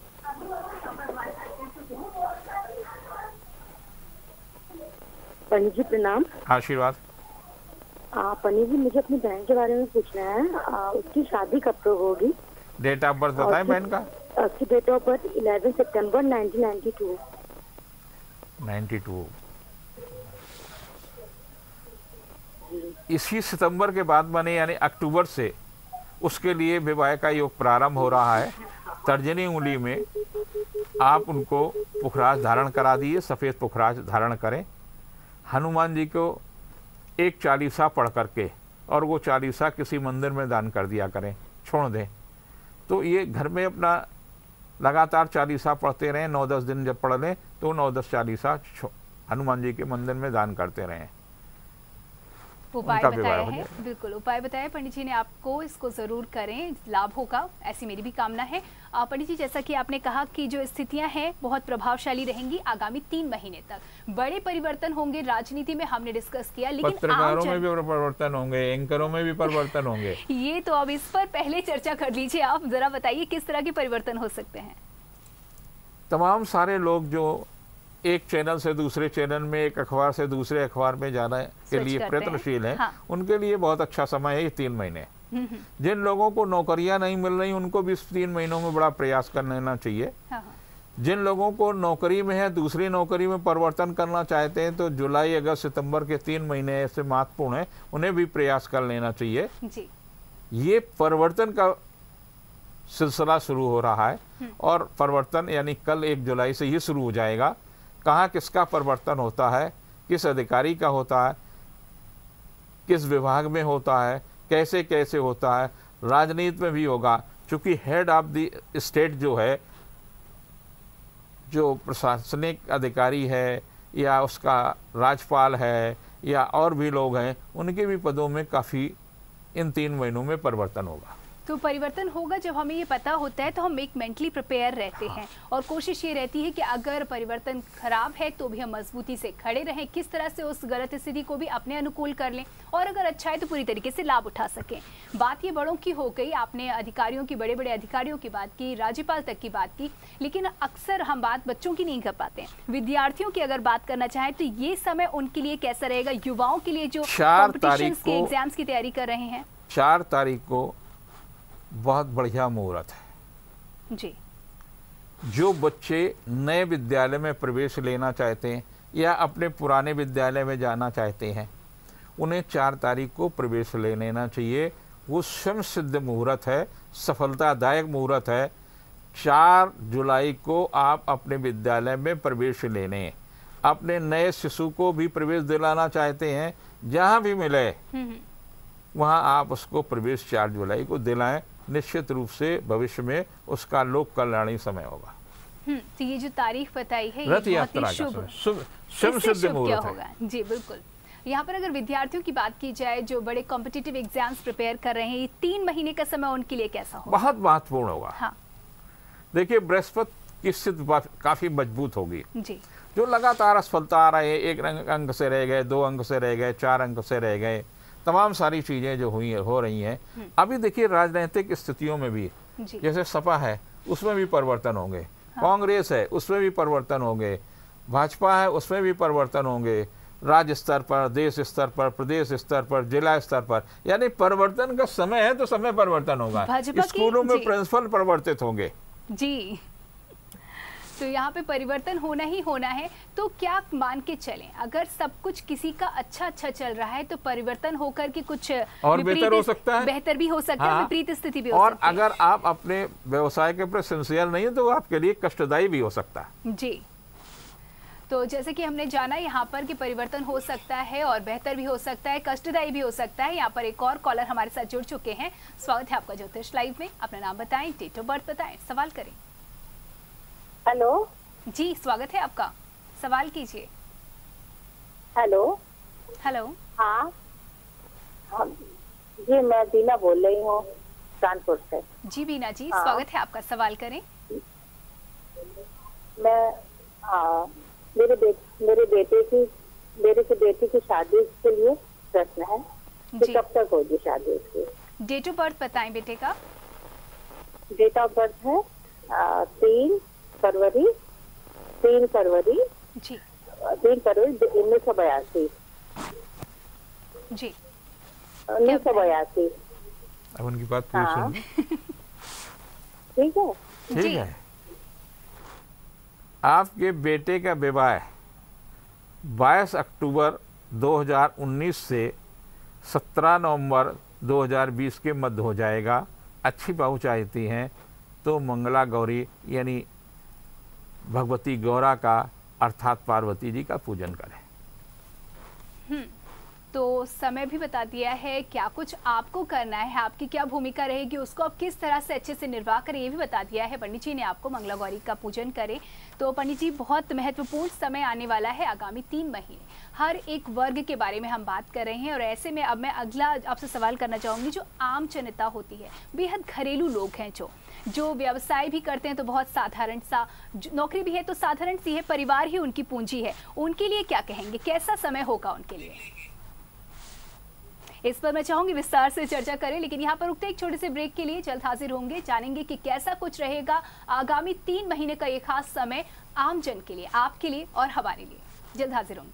[SPEAKER 3] पंडित जी प्रणाम।
[SPEAKER 2] आशीर्वाद।
[SPEAKER 3] पंडित जी मुझे अपनी बहन के बारे में पूछना है, उसकी शादी कब तक होगी?
[SPEAKER 2] डेट ऑफ बर्थ बताएं बहन का।
[SPEAKER 3] उसकी डेट ऑफ बर्थ 11 सितंबर 1992।
[SPEAKER 2] 92। इसी सितंबर के बाद बने यानी अक्टूबर से उसके लिए विवाह का योग प्रारंभ हो रहा है। तर्जनी उंगली में आप उनको पुखराज धारण करा दिए, सफ़ेद पुखराज धारण करें। हनुमान जी को एक चालीसा पढ़ करके और वो चालीसा किसी मंदिर में दान कर दिया करें, छोड़ दें। तो ये घर में अपना लगातार चालीसा पढ़ते रहें। 9-10 दिन जब पढ़ लें तो 9-10 चालीसा हनुमान जी के मंदिर में दान करते रहें।
[SPEAKER 1] उपाय बताया है, बिल्कुल उपाय बताया पंडित जी ने आपको, इसको जरूर करें, लाभ होगा, ऐसी मेरी भी कामना है। पंडित जी, जैसा कि आपने कहा कि जो स्थितियां हैं बहुत प्रभावशाली रहेंगी आगामी 3 महीने तक। बड़े परिवर्तन होंगे राजनीति में, हमने डिस्कस किया, लेकिन
[SPEAKER 2] पत्रकारों में भी परिवर्तन होंगे, एंकरों में भी परिवर्तन होंगे।
[SPEAKER 1] ये तो अब इस पर पहले चर्चा कर लीजिए। आप जरा बताइए किस तरह के परिवर्तन हो सकते हैं?
[SPEAKER 2] तमाम सारे लोग जो एक चैनल से दूसरे चैनल में, एक अखबार से दूसरे अखबार में जाने के लिए प्रयत्नशील हैं,
[SPEAKER 1] हाँ।
[SPEAKER 2] उनके लिए बहुत अच्छा समय है ये 3 महीने। जिन लोगों को नौकरियां नहीं मिल रही उनको भी इस 3 महीनों में बड़ा प्रयास कर लेना चाहिए।
[SPEAKER 1] हाँ।
[SPEAKER 2] जिन लोगों को नौकरी में है दूसरी नौकरी में परिवर्तन करना चाहते हैं तो जुलाई, अगस्त, सितंबर के 3 महीने ऐसे महत्वपूर्ण हैं, उन्हें भी प्रयास कर लेना चाहिए।
[SPEAKER 1] जी।
[SPEAKER 2] ये परिवर्तन का सिलसिला शुरू हो रहा है। और परिवर्तन यानी कल 1 जुलाई से ये शुरू हो जाएगा। कहाँ किसका परिवर्तन होता है, किस अधिकारी का होता है, किस विभाग में होता है, कैसे कैसे होता है, राजनीति में भी होगा। क्योंकि हेड ऑफ द स्टेट जो है, जो प्रशासनिक अधिकारी है या उसका राज्यपाल है या और भी लोग हैं, उनके भी पदों में काफ़ी इन 3 महीनों में परिवर्तन होगा।
[SPEAKER 1] तो परिवर्तन होगा जब हमें ये पता होता है तो हम एक मेंटली प्रिपेयर रहते हैं और कोशिश ये रहती है कि अगर परिवर्तन खराब है तो भी हम मजबूती से खड़े रहें, किस तरह से उस गलत स्थिति को भी अपने अनुकूल कर लें और अगर अच्छा है तो पूरी तरीके से लाभ उठा सकें। बात ये बड़ों की हो गई, आपने अधिकारियों की, बड़े बड़े अधिकारियों की बात की, राज्यपाल तक की बात की, लेकिन अक्सर हम बात बच्चों की नहीं कर पाते हैं। विद्यार्थियों की अगर बात करना चाहें तो ये समय उनके लिए कैसा रहेगा, युवाओं के लिए जो कॉम्पिटिशन्स के एग्जाम्स की तैयारी कर रहे हैं?
[SPEAKER 2] 4 तारीख को बहुत बढ़िया मुहूर्त है
[SPEAKER 1] जी।
[SPEAKER 2] जो बच्चे नए विद्यालय में प्रवेश लेना चाहते हैं या अपने पुराने विद्यालय में जाना चाहते हैं, उन्हें 4 तारीख को प्रवेश ले लेना चाहिए। वो स्वयं सिद्ध मुहूर्त है, सफलतादायक मुहूर्त है। 4 जुलाई को आप अपने विद्यालय में प्रवेश लेने, अपने नए शिशु को भी प्रवेश दिलाना चाहते हैं, जहाँ भी मिले वहाँ आप उसको प्रवेश 4 जुलाई को दिलाएं। निश्चित रूप से भविष्य में उसका लोक कल्याणी समय होगा।
[SPEAKER 1] तो ये जो तारीख बताई है,
[SPEAKER 2] रथ
[SPEAKER 1] ये
[SPEAKER 2] यात्रा
[SPEAKER 1] बहुत ही
[SPEAKER 2] का
[SPEAKER 1] शुभ
[SPEAKER 2] सिद्ध मुहूर्त
[SPEAKER 1] होगा। जी बिल्कुल। यहाँ पर अगर विद्यार्थियों की बात की जाए जो बड़े कॉम्पिटिटिव एग्जाम्स प्रिपेयर कर रहे हैं, ये 3 महीने का समय उनके लिए कैसा होगा?
[SPEAKER 2] बहुत महत्वपूर्ण होगा।
[SPEAKER 1] हाँ।
[SPEAKER 2] देखिए, बृहस्पति की स्थिति काफी मजबूत होगी
[SPEAKER 1] जी।
[SPEAKER 2] जो लगातार असफलता आ रहे हैं, 1 अंक से रह गए, 2 अंक से रह गए, 4 अंक से रह गए, तमाम सारी चीजें जो हो रही हैं। अभी देखिए राजनीतिक स्थितियों में भी, जैसे सपा है उसमें भी परिवर्तन होंगे, हाँ। कांग्रेस है उसमें भी परिवर्तन होंगे, भाजपा है उसमें भी परिवर्तन होंगे, राज्य स्तर पर, देश स्तर पर, प्रदेश स्तर पर, जिला स्तर पर, यानी परिवर्तन का समय है तो समय परिवर्तन होगा। स्कूलों में प्रिंसिपल परिवर्तित होंगे
[SPEAKER 1] जी। तो यहाँ पे परिवर्तन होना ही होना है। तो क्या मान के चलें, अगर सब कुछ किसी का अच्छा चल रहा है तो परिवर्तन होकर के कुछ
[SPEAKER 2] और बेहतर हो सकता है,
[SPEAKER 1] बेहतर भी हो सकता है, विपरीत स्थिति भी हो
[SPEAKER 2] और
[SPEAKER 1] सकती है।
[SPEAKER 2] अगर आप अपने व्यवसाय के प्रति सिंसियर नहीं है तो आपके लिए कष्टदायी भी हो सकता है।
[SPEAKER 1] जी। तो जैसे कि हमने जाना यहाँ पर कि परिवर्तन हो सकता है और बेहतर भी हो सकता है, कष्टदायी भी हो सकता है। यहाँ पर एक और कॉलर हमारे साथ जुड़ चुके हैं। स्वागत है आपका ज्योतिष लाइव में। अपना नाम बताएं, डेट ऑफ बर्थ बताएं, सवाल करें।
[SPEAKER 3] हेलो
[SPEAKER 1] जी, स्वागत है आपका, सवाल कीजिए।
[SPEAKER 3] हेलो।
[SPEAKER 1] हेलो।
[SPEAKER 3] हाँ जी, मैं बीना बोल रही हूँ कानपुर से।
[SPEAKER 1] जी बीना जी,
[SPEAKER 3] हाँ।
[SPEAKER 1] स्वागत है आपका, सवाल करें।
[SPEAKER 3] मैं मेरे बेटे की शादी के लिए प्रश्न है कि कब तक होगी शादी उसकी?
[SPEAKER 1] डेट ऑफ बर्थ बताएं बेटे का।
[SPEAKER 3] डेट ऑफ बर्थ है 3 फरवरी
[SPEAKER 1] जी
[SPEAKER 3] 1982
[SPEAKER 1] जी
[SPEAKER 3] 1982।
[SPEAKER 2] अब उनकी बात
[SPEAKER 3] हाँ। ठीक है।
[SPEAKER 2] ठीक है। आपके बेटे का विवाह 22 अक्टूबर 2019 से 17 नवंबर 2020 के मध्य हो जाएगा। अच्छी बहू चाहती हैं तो मंगला गौरी यानी भगवती गौरा का अर्थात पार्वती जी का पूजन करें।
[SPEAKER 1] तो समय भी बता दिया है, क्या कुछ आपको करना है, आपकी क्या भूमिका रहेगी, उसको आप किस तरह से अच्छे से निर्वाह करें, ये भी बता दिया है पंडित जी ने आपको। मंगला गौरी का पूजन करें। तो पंडित जी, बहुत महत्वपूर्ण समय आने वाला है, आगामी 3 महीने हर एक वर्ग के बारे में हम बात कर रहे हैं। और ऐसे में अब मैं अगला आपसे सवाल करना चाहूँगी, जो आम जनता होती है, बेहद घरेलू लोग हैं, जो व्यवसाय भी करते हैं तो बहुत साधारण सा, नौकरी भी है तो साधारण सी है, परिवार ही उनकी पूंजी है, उनके लिए क्या कहेंगे, कैसा समय होगा उनके लिए? इस पर मैं चाहूंगी विस्तार से चर्चा करें, लेकिन यहाँ पर रुकते एक छोटे से ब्रेक के लिए। जल्द हाजिर होंगे, जानेंगे कि कैसा कुछ रहेगा आगामी 3 महीने का ये खास समय आम जन के लिए, आपके लिए और हमारे लिए। जल्द हाजिर होंगे।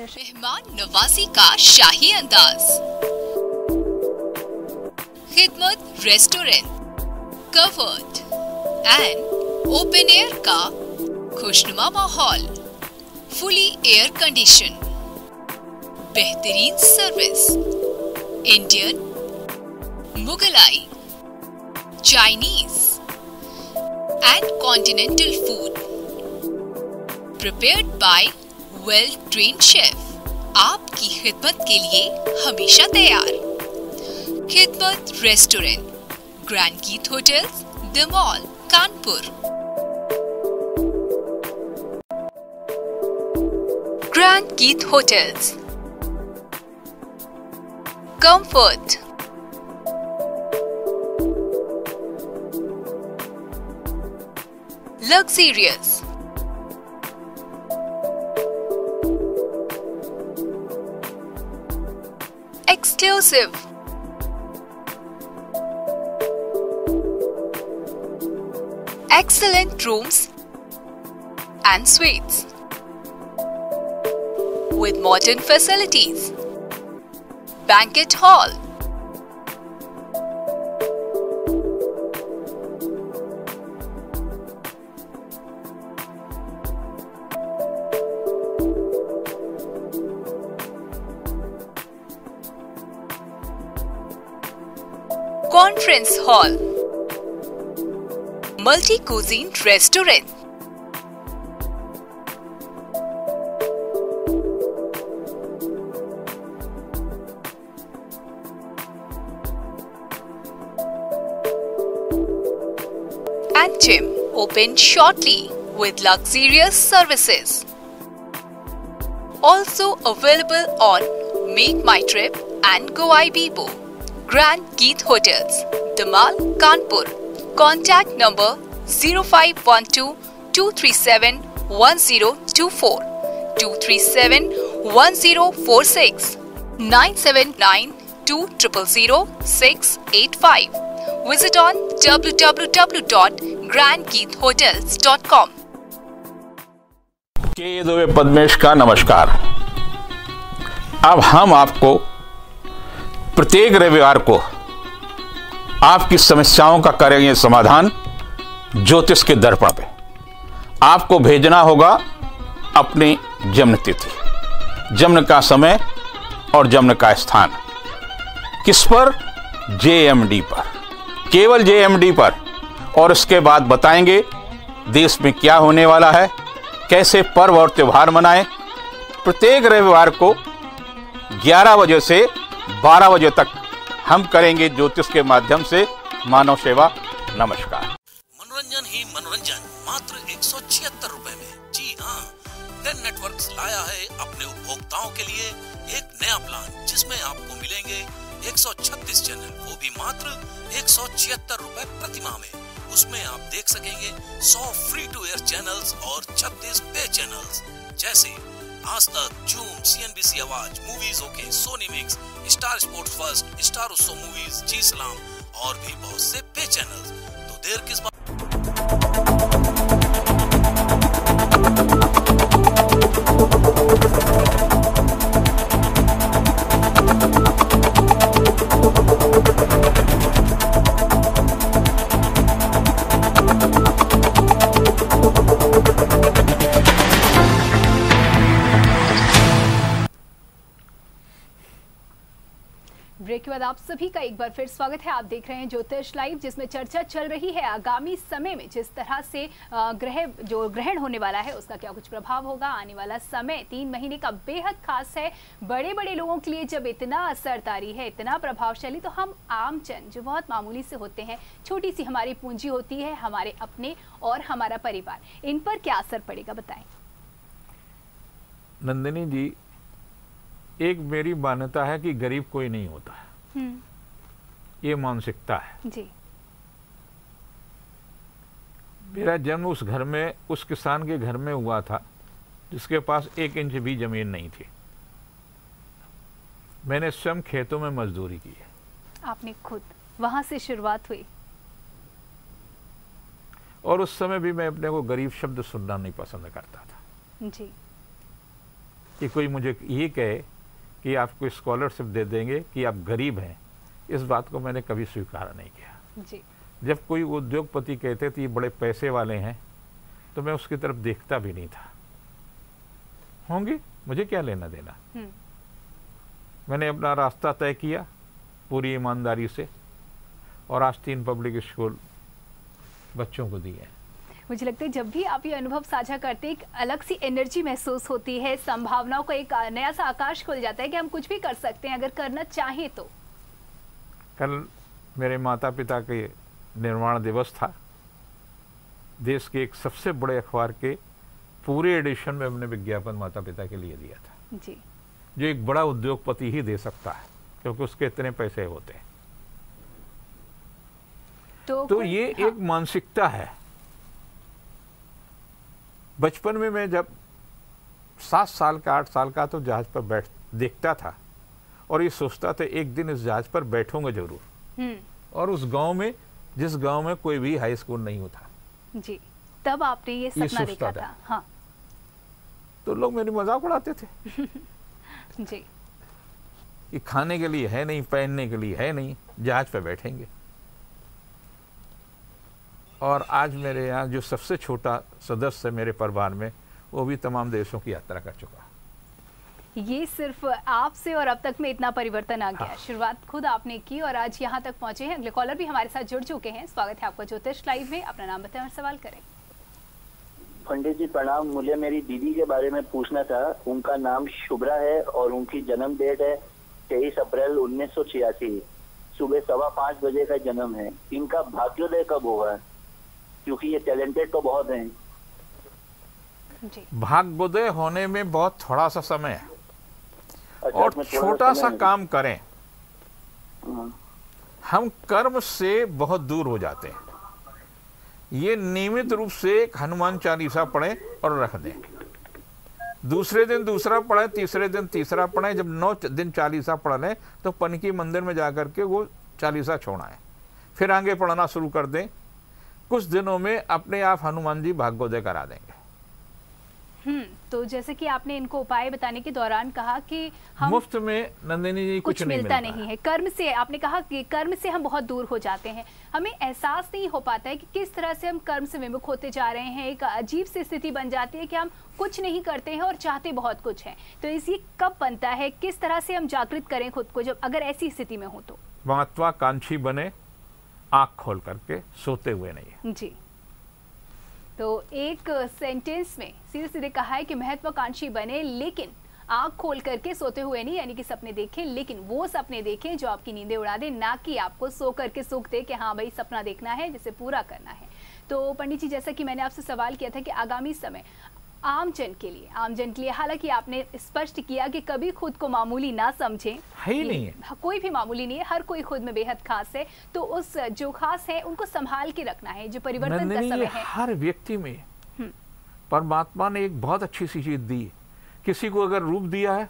[SPEAKER 1] दर्शक।
[SPEAKER 5] मेहमान नवाजी का शाही अंदाज, Khidmat restaurant, covered and open air का खुशनुमा माहौल, फुली एयर कंडीशन, बेहतरीन service, Indian, Mughlai, Chinese and continental food prepared by well-trained chef, आपकी खिदमत के लिए हमेशा तैयार। Khidmat restaurant, grand Geet hotels, the mall, Kanpur. Grand Geet hotels, comfort, luxurious, exclusive, excellent rooms and suites with modern facilities, banquet hall, conference hall, multi-cuisine restaurant, and gym opened shortly with luxurious services. Also available on Make My Trip and GoIBibo. Grand Geet Hotels, Damal, Kanpur. Contact number 0512-237-1024, 237-1046, 979-200-685. Visit on www.grandgeethotels.com.
[SPEAKER 2] के दुबे पद्मेश का नमस्कार। अब हम आपको प्रत्येक रविवार को आपकी समस्याओं का करेंगे समाधान ज्योतिष के दर्पण पे। आपको भेजना होगा अपनी जन्म तिथि, जन्म का समय और जन्म का स्थान। किस पर? JMD पर, केवल JMD पर। और उसके बाद बताएंगे देश में क्या होने वाला है, कैसे पर्व और त्योहार मनाएं। प्रत्येक रविवार को 11 बजे से 12 बजे तक हम करेंगे ज्योतिष के माध्यम से मानव सेवा। नमस्कार।
[SPEAKER 6] मनोरंजन ही मनोरंजन मात्र 176 रुपए में। जी हाँ, डेन नेटवर्क्स लाया है अपने उपभोक्ताओं के लिए एक नया प्लान, जिसमें आपको मिलेंगे 136 चैनल, वो भी मात्र 176 रुपए प्रति माह में। उसमें आप देख सकेंगे 100 फ्री टू एयर चैनल्स और 36 पे चैनल्स, जैसे Aaj Tak, Zoom, CNBC Awaaz, Movies OK, Sony Mix, Star Sports First, Star Utsav Movies, Zee Salaam और भी बहुत से पे चैनल्स। तो देर किस बात।
[SPEAKER 1] ब्रेक के बाद आप सभी का एक बार फिर स्वागत है। आप देख रहे हैं ज्योतिष लाइव, जिसमें चर्चा चल रही है आगामी समय में जिस तरह से ग्रहण होने वाला है उसका क्या कुछ प्रभाव होगा। आने वाला समय 3 महीने का बेहद खास है बड़े बड़े लोगों के लिए। जब इतना असरदारी है, इतना प्रभावशाली, तो हम आम जन जो बहुत मामूली से होते हैं, छोटी सी हमारी पूंजी होती है, हमारे अपने और हमारा परिवार, इन पर क्या असर पड़ेगा बताएं।
[SPEAKER 2] नंदिनी जी, एक मेरी मान्यता है कि गरीब कोई नहीं होता है, ये मानसिकता है
[SPEAKER 1] जी।
[SPEAKER 2] मेरा जन्म उस घर में, उस किसान के घर में हुआ था जिसके पास 1 इंच भी जमीन नहीं थी। मैंने स्वयं खेतों में मजदूरी की है।
[SPEAKER 1] आपने खुद वहां से शुरुआत हुई?
[SPEAKER 2] और उस समय भी मैं अपने को गरीब शब्द सुनना नहीं पसंद करता था
[SPEAKER 1] जी।
[SPEAKER 2] कि कोई मुझे ये कहे कि आपको स्कॉलरशिप दे देंगे कि आप गरीब हैं, इस बात को मैंने कभी स्वीकार नहीं किया
[SPEAKER 1] जी।
[SPEAKER 2] जब कोई उद्योगपति कहते थे ये बड़े पैसे वाले हैं तो मैं उसकी तरफ देखता भी नहीं था। होंगे, मुझे क्या लेना देना। मैंने अपना रास्ता तय किया पूरी ईमानदारी से और आज 3 पब्लिक स्कूल बच्चों को दिए।
[SPEAKER 1] मुझे लगता है जब भी आप ये अनुभव साझा करते हैं एक अलग सी एनर्जी महसूस होती है, संभावनाओं का एक नया सा आकाश खुल जाता है कि हम कुछ भी कर सकते हैं अगर करना चाहें तो।
[SPEAKER 2] कल मेरे माता पिता के निर्माण दिवस था। देश के एक सबसे बड़े अखबार के पूरे एडिशन में हमने विज्ञापन माता पिता के लिए दिया था
[SPEAKER 1] जी।
[SPEAKER 2] जो एक बड़ा उद्योगपति ही दे सकता है क्योंकि उसके इतने पैसे होते हैं। तो ये एक मानसिकता है। बचपन में मैं जब 7 साल का 8 साल का तो जहाज पर देखता था और ये सोचता था एक दिन इस जहाज पर बैठूंगा जरूर। और उस गांव में, जिस गांव में कोई भी हाई स्कूल नहीं होता
[SPEAKER 1] जी, तब आपने ये सपना देखा था। हाँ।
[SPEAKER 2] तो लोग मेरी मजाक उड़ाते थे
[SPEAKER 1] जी।
[SPEAKER 2] कि खाने के लिए है नहीं, पहनने के लिए है नहीं, जहाज पे बैठेंगे। और आज मेरे यहाँ जो सबसे छोटा सदस्य है मेरे परिवार में, वो भी तमाम देशों की यात्रा कर चुका।
[SPEAKER 1] ये सिर्फ आपसे और अब तक में इतना परिवर्तन आ गया।
[SPEAKER 2] हाँ।
[SPEAKER 1] शुरुआत खुद आपने की और आज यहाँ तक पहुंचे हैं। अगले कॉलर भी हमारे साथ जुड़ चुके हैं। स्वागत है आपका ज्योतिष लाइव में। अपना नाम बताएं और सवाल करें।
[SPEAKER 7] पंडित जी प्रणाम। मुझे मेरी दीदी के बारे में पूछना था। उनका नाम शुभ्रा है और उनकी जन्म डेट है 23 अप्रैल 1986। सुबह 5:15 बजे का जन्म है। इनका भाग्योदय कब होगा, क्योंकि ये टैलेंटेड तो बहुत हैं।
[SPEAKER 1] जी।
[SPEAKER 2] भाग्योदय होने में बहुत थोड़ा सा समय है।
[SPEAKER 7] अच्छा,
[SPEAKER 2] और छोटा सा काम करें, हम कर्म से बहुत दूर हो जाते हैं। ये नियमित रूप से एक हनुमान चालीसा पढ़ें और रख दें। दूसरे दिन दूसरा पढ़ें, तीसरे दिन तीसरा पढ़ें। जब 9 दिन चालीसा पढ़ लें तो पनकी मंदिर में जाकर के वो चालीसा छोड़ाएं, फिर आगे पढ़ना शुरू कर दें। कुछ दिनों में अपने आप हनुमान जी भाग्योदय करा देंगे।
[SPEAKER 1] तो जैसे कि आपने इनको उपाय बताने के दौरान कहा कि हम
[SPEAKER 2] मुफ्त में नंदिनी जी कुछ नहीं
[SPEAKER 1] मिलता नहीं है। कर्म से, आपने कहा कि कर्म से हम बहुत दूर हो जाते हैं। हमें एहसास नहीं हो पाता है कि किस तरह से हम कर्म से विमुख होते जा रहे हैं। एक अजीब सी स्थिति बन जाती है कि हम कुछ नहीं करते हैं और चाहते बहुत कुछ है। तो इसी कब बनता है, किस तरह से हम जागृत करें खुद को जब अगर ऐसी स्थिति में हो तो?
[SPEAKER 2] महत्वाकांक्षी बने, आंख खोल करके, सोते हुए नहीं।
[SPEAKER 1] जी। तो एक सेंटेंस में सीधे सीधे कहा है कि महत्वाकांक्षी बने लेकिन आंख खोल करके, सोते हुए नहीं, यानी कि सपने देखें, लेकिन वो सपने देखें जो आपकी नींदें उड़ा दे, ना कि आपको सो करके सुख दे कि हाँ भाई सपना देखना है जिसे पूरा करना है। तो पंडित जी, जैसा कि मैंने आपसे सवाल किया था कि आगामी समय आमजन के लिए, हालांकि आपने स्पष्ट किया कि कभी खुद को मामूली ना समझें,
[SPEAKER 2] है ही नहीं है,
[SPEAKER 1] कोई भी मामूली नहीं है, हर कोई खुद में बेहद खास है। तो उस जो खास है उनको संभाल के रखना है, जो परिवर्तन का समय है।
[SPEAKER 2] हर व्यक्ति में परमात्मा ने एक बहुत अच्छी सी चीज दी। किसी को अगर रूप दिया है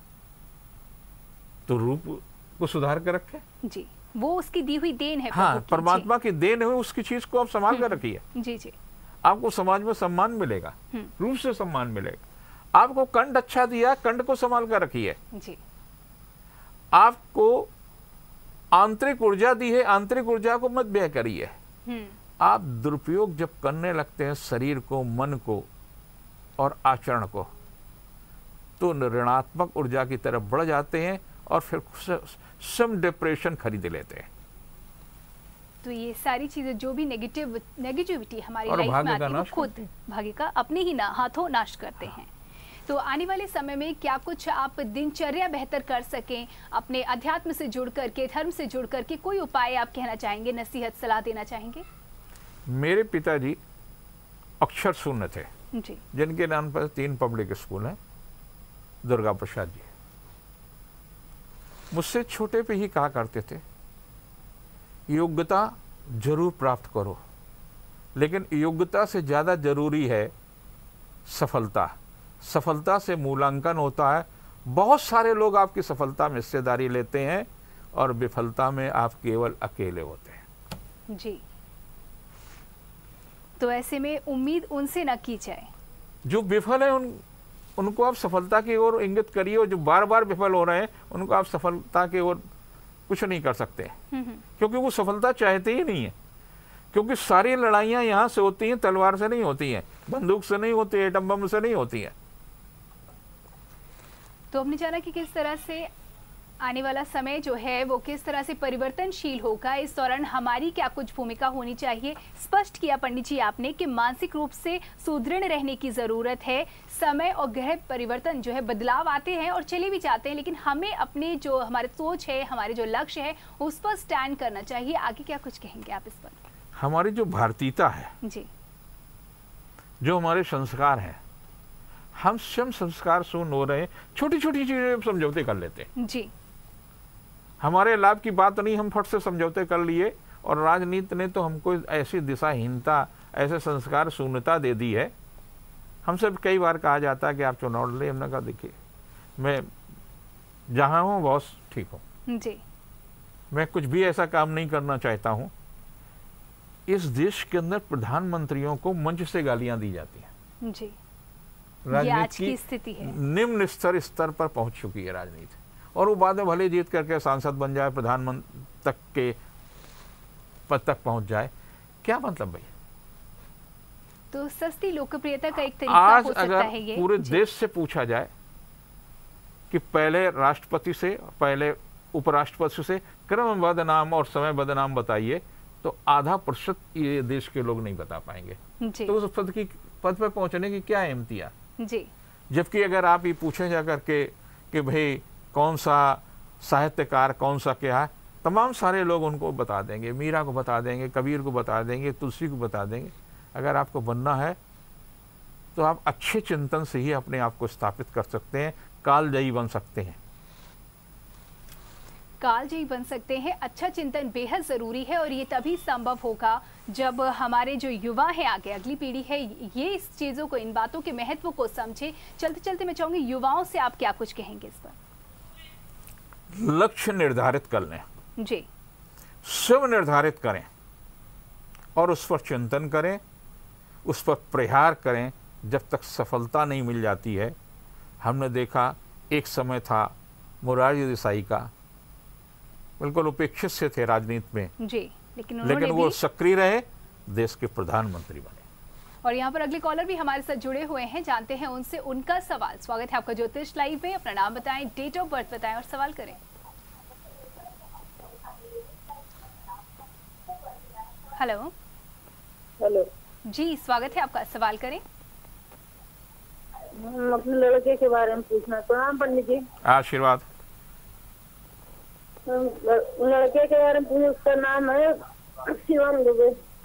[SPEAKER 2] तो रूप को सुधार कर रखे
[SPEAKER 1] जी, वो उसकी दी हुई देन है।
[SPEAKER 2] हाँ, परमात्मा की देन है, उसकी चीज को आप संभाल कर रखिए।
[SPEAKER 1] जी जी।
[SPEAKER 2] आपको समाज में सम्मान मिलेगा, रूप से सम्मान मिलेगा। आपको कंठ अच्छा दिया, कंठ को संभाल कर रखिए
[SPEAKER 1] जी।
[SPEAKER 2] आपको आंतरिक ऊर्जा दी है, आंतरिक ऊर्जा को मत व्यय करिए। आप दुरुपयोग जब करने लगते हैं शरीर को, मन को और आचरण को, तो ऋणात्मक ऊर्जा की तरफ बढ़ जाते हैं और फिर सम डिप्रेशन खरीद लेते हैं।
[SPEAKER 1] तो ये सारी चीजें जो भी नेगेटिविटी हमारी
[SPEAKER 2] और
[SPEAKER 1] लाइफ में आती है, वो
[SPEAKER 2] नाश
[SPEAKER 1] खुद भाग्य का अपने ही हाथों नाश करते हैं। तो आने वाले समय में क्या कुछ आप दिनचर्या बेहतर कर सकें, अपने अध्यात्म से जुड़ करके, धर्म से जुड़ करके, कोई उपाय आप कहना चाहेंगे, नसीहत सलाह देना चाहेंगे?
[SPEAKER 2] मेरे पिताजी अक्षर शून्य थे
[SPEAKER 1] जी।
[SPEAKER 2] जिनके नाम पर 3 पब्लिक स्कूल हैं, दुर्गा प्रसाद जी। मुझसे छोटे पे ही कहा करते थे योग्यता जरूर प्राप्त करो, लेकिन योग्यता से ज्यादा जरूरी है सफलता। सफलता से मूल्यांकन होता है। बहुत सारे लोग आपकी सफलता में हिस्सेदारी लेते हैं और विफलता में आप केवल अकेले होते हैं।
[SPEAKER 1] जी। तो ऐसे में उम्मीद उनसे न की जाए।
[SPEAKER 2] जो विफल है उनको आप सफलता की ओर इंगित करिए, और जो बार बार विफल हो रहे हैं उनको आप सफलता की ओर कुछ नहीं कर सकते, क्योंकि वो सफलता चाहते ही नहीं है। क्योंकि सारी लड़ाइयाँ यहाँ से होती हैं, तलवार से नहीं होती हैं, बंदूक से नहीं होती है, एटम बम से नहीं होती हैं।
[SPEAKER 1] तो हमने जाना कि किस तरह से आने वाला समय जो है वो किस तरह से परिवर्तनशील होगा, इस दौरान हमारी क्या कुछ भूमिका होनी चाहिए। स्पष्ट किया पंडित जी आपने कि मानसिक रूप से सुदृढ़ रहने की ज़रूरत है। समय और गहरे परिवर्तन जो है, बदलाव आते हैं और चले भी जाते हैं, लेकिन हमें अपने जो हमारे सोच है, हमारे जो लक्ष्य है, उस पर स्टैंड करना चाहिए। आगे क्या कुछ कहेंगे आप इस पर?
[SPEAKER 2] हमारी जो भारतीयता है
[SPEAKER 1] जी,
[SPEAKER 2] जो हमारे संस्कार हैं, हम स्वयं संस्कार शून्य हो रहे हैं, छोटी छोटी चीजें समझौते कर लेते हैं।
[SPEAKER 1] जी,
[SPEAKER 2] हमारे लाभ की बात नहीं, हम फट से समझौते कर लिए, और राजनीति ने तो हमको ऐसी दिशाहीनता, ऐसे संस्कार शून्यता दे दी है। हमसे कई बार कहा जाता है कि आप चुनाव लड़े, हमने कहा देखिए मैं जहाँ हूँ बॉस ठीक हूँ,
[SPEAKER 1] जी,
[SPEAKER 2] मैं कुछ भी ऐसा काम नहीं करना चाहता हूँ। इस देश के अंदर प्रधानमंत्रियों को मंच से गालियां दी जाती हैं।
[SPEAKER 1] जी, ये आज
[SPEAKER 2] राजनीति
[SPEAKER 1] की स्थिति है।
[SPEAKER 2] निम्न स्तर पर पहुंच चुकी है राजनीति, और वो बाद में भले जीत करके सांसद बन जाए, प्रधानमंत्री तक के पद तक पहुंच जाए, क्या मतलब भाई?
[SPEAKER 1] तो सस्ती लोकप्रियता का एक तरीका
[SPEAKER 2] आज
[SPEAKER 1] हो सकता
[SPEAKER 2] अगर
[SPEAKER 1] है ये।
[SPEAKER 2] पूरे
[SPEAKER 1] जी,
[SPEAKER 2] देश से पूछा जाए कि पहले राष्ट्रपति से, पहले उपराष्ट्रपति से क्रमबद्ध नाम और समयबद्ध नाम बताइए, तो आधा प्रतिशत ये देश के लोग नहीं बता पाएंगे।
[SPEAKER 1] जी,
[SPEAKER 2] तो उस पद पर पहुंचने की क्या अहमियत?
[SPEAKER 1] जी,
[SPEAKER 2] जबकि अगर आप ये पूछें जा करके कि भाई कौन सा साहित्यकार, कौन सा क्या है, तमाम सारे लोग उनको बता देंगे, मीरा को बता देंगे, कबीर को बता देंगे, तुलसी को बता देंगे। अगर आपको बनना है तो आप अच्छे चिंतन से ही अपने आप को स्थापित कर सकते हैं, कालजयी बन सकते हैं।
[SPEAKER 1] कालजयी बन सकते हैं। अच्छा चिंतन बेहद ज़रूरी है, और ये तभी संभव होगा जब हमारे जो युवा है, आगे अगली पीढ़ी है, ये इस चीज़ों को, इन बातों के महत्व को समझे। चलते चलते मैं चाहूँगी युवाओं से आप क्या कुछ कहेंगे इस पर?
[SPEAKER 2] लक्ष्य निर्धारित कर लें,
[SPEAKER 1] जी,
[SPEAKER 2] स्वयं निर्धारित करें, और उस पर चिंतन करें, उस पर प्रहार करें जब तक सफलता नहीं मिल जाती है। हमने देखा एक समय था मोरारजी देसाई का, बिल्कुल उपेक्षित से थे राजनीति में,
[SPEAKER 1] जी, लेकिन
[SPEAKER 2] वो सक्रिय रहे, देश के प्रधानमंत्री बने।
[SPEAKER 1] और यहाँ पर अगले कॉलर भी हमारे साथ जुड़े हुए हैं, जानते हैं उनसे उनका सवाल। स्वागत है आपका ज्योतिष लाइव में। अपना नाम बताएं, डेट ऑफ बर्थ बताएं और सवाल करें। हेलो।
[SPEAKER 3] हेलो
[SPEAKER 1] जी, स्वागत है आपका, सवाल करें।
[SPEAKER 3] अपने लड़के के बारे में पूछना। प्रणाम पंडित जी।
[SPEAKER 2] आशीर्वाद।
[SPEAKER 3] लड़के के बारे में पूछना। उसका नाम है शिवम दुबे।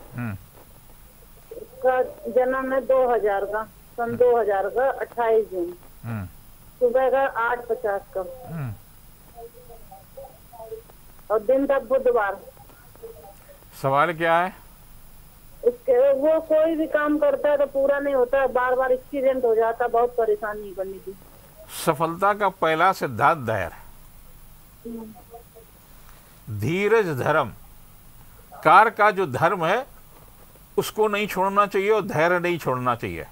[SPEAKER 3] उसका जन्म है 2000 का, सन 2000 का 28 जून, सुबह का 8:50 का, और दिन तक बुधवार।
[SPEAKER 2] सवाल क्या है?
[SPEAKER 3] उसके वो कोई भी काम करता है तो पूरा नहीं होता है, बार बार एक्सीडेंट हो जाता है, बहुत परेशानी करनी थी।
[SPEAKER 2] सफलता का पहला सिद्धांत धैर्य, धीरज धर्म। कार का जो धर्म है उसको नहीं छोड़ना चाहिए, और धैर्य नहीं छोड़ना चाहिए।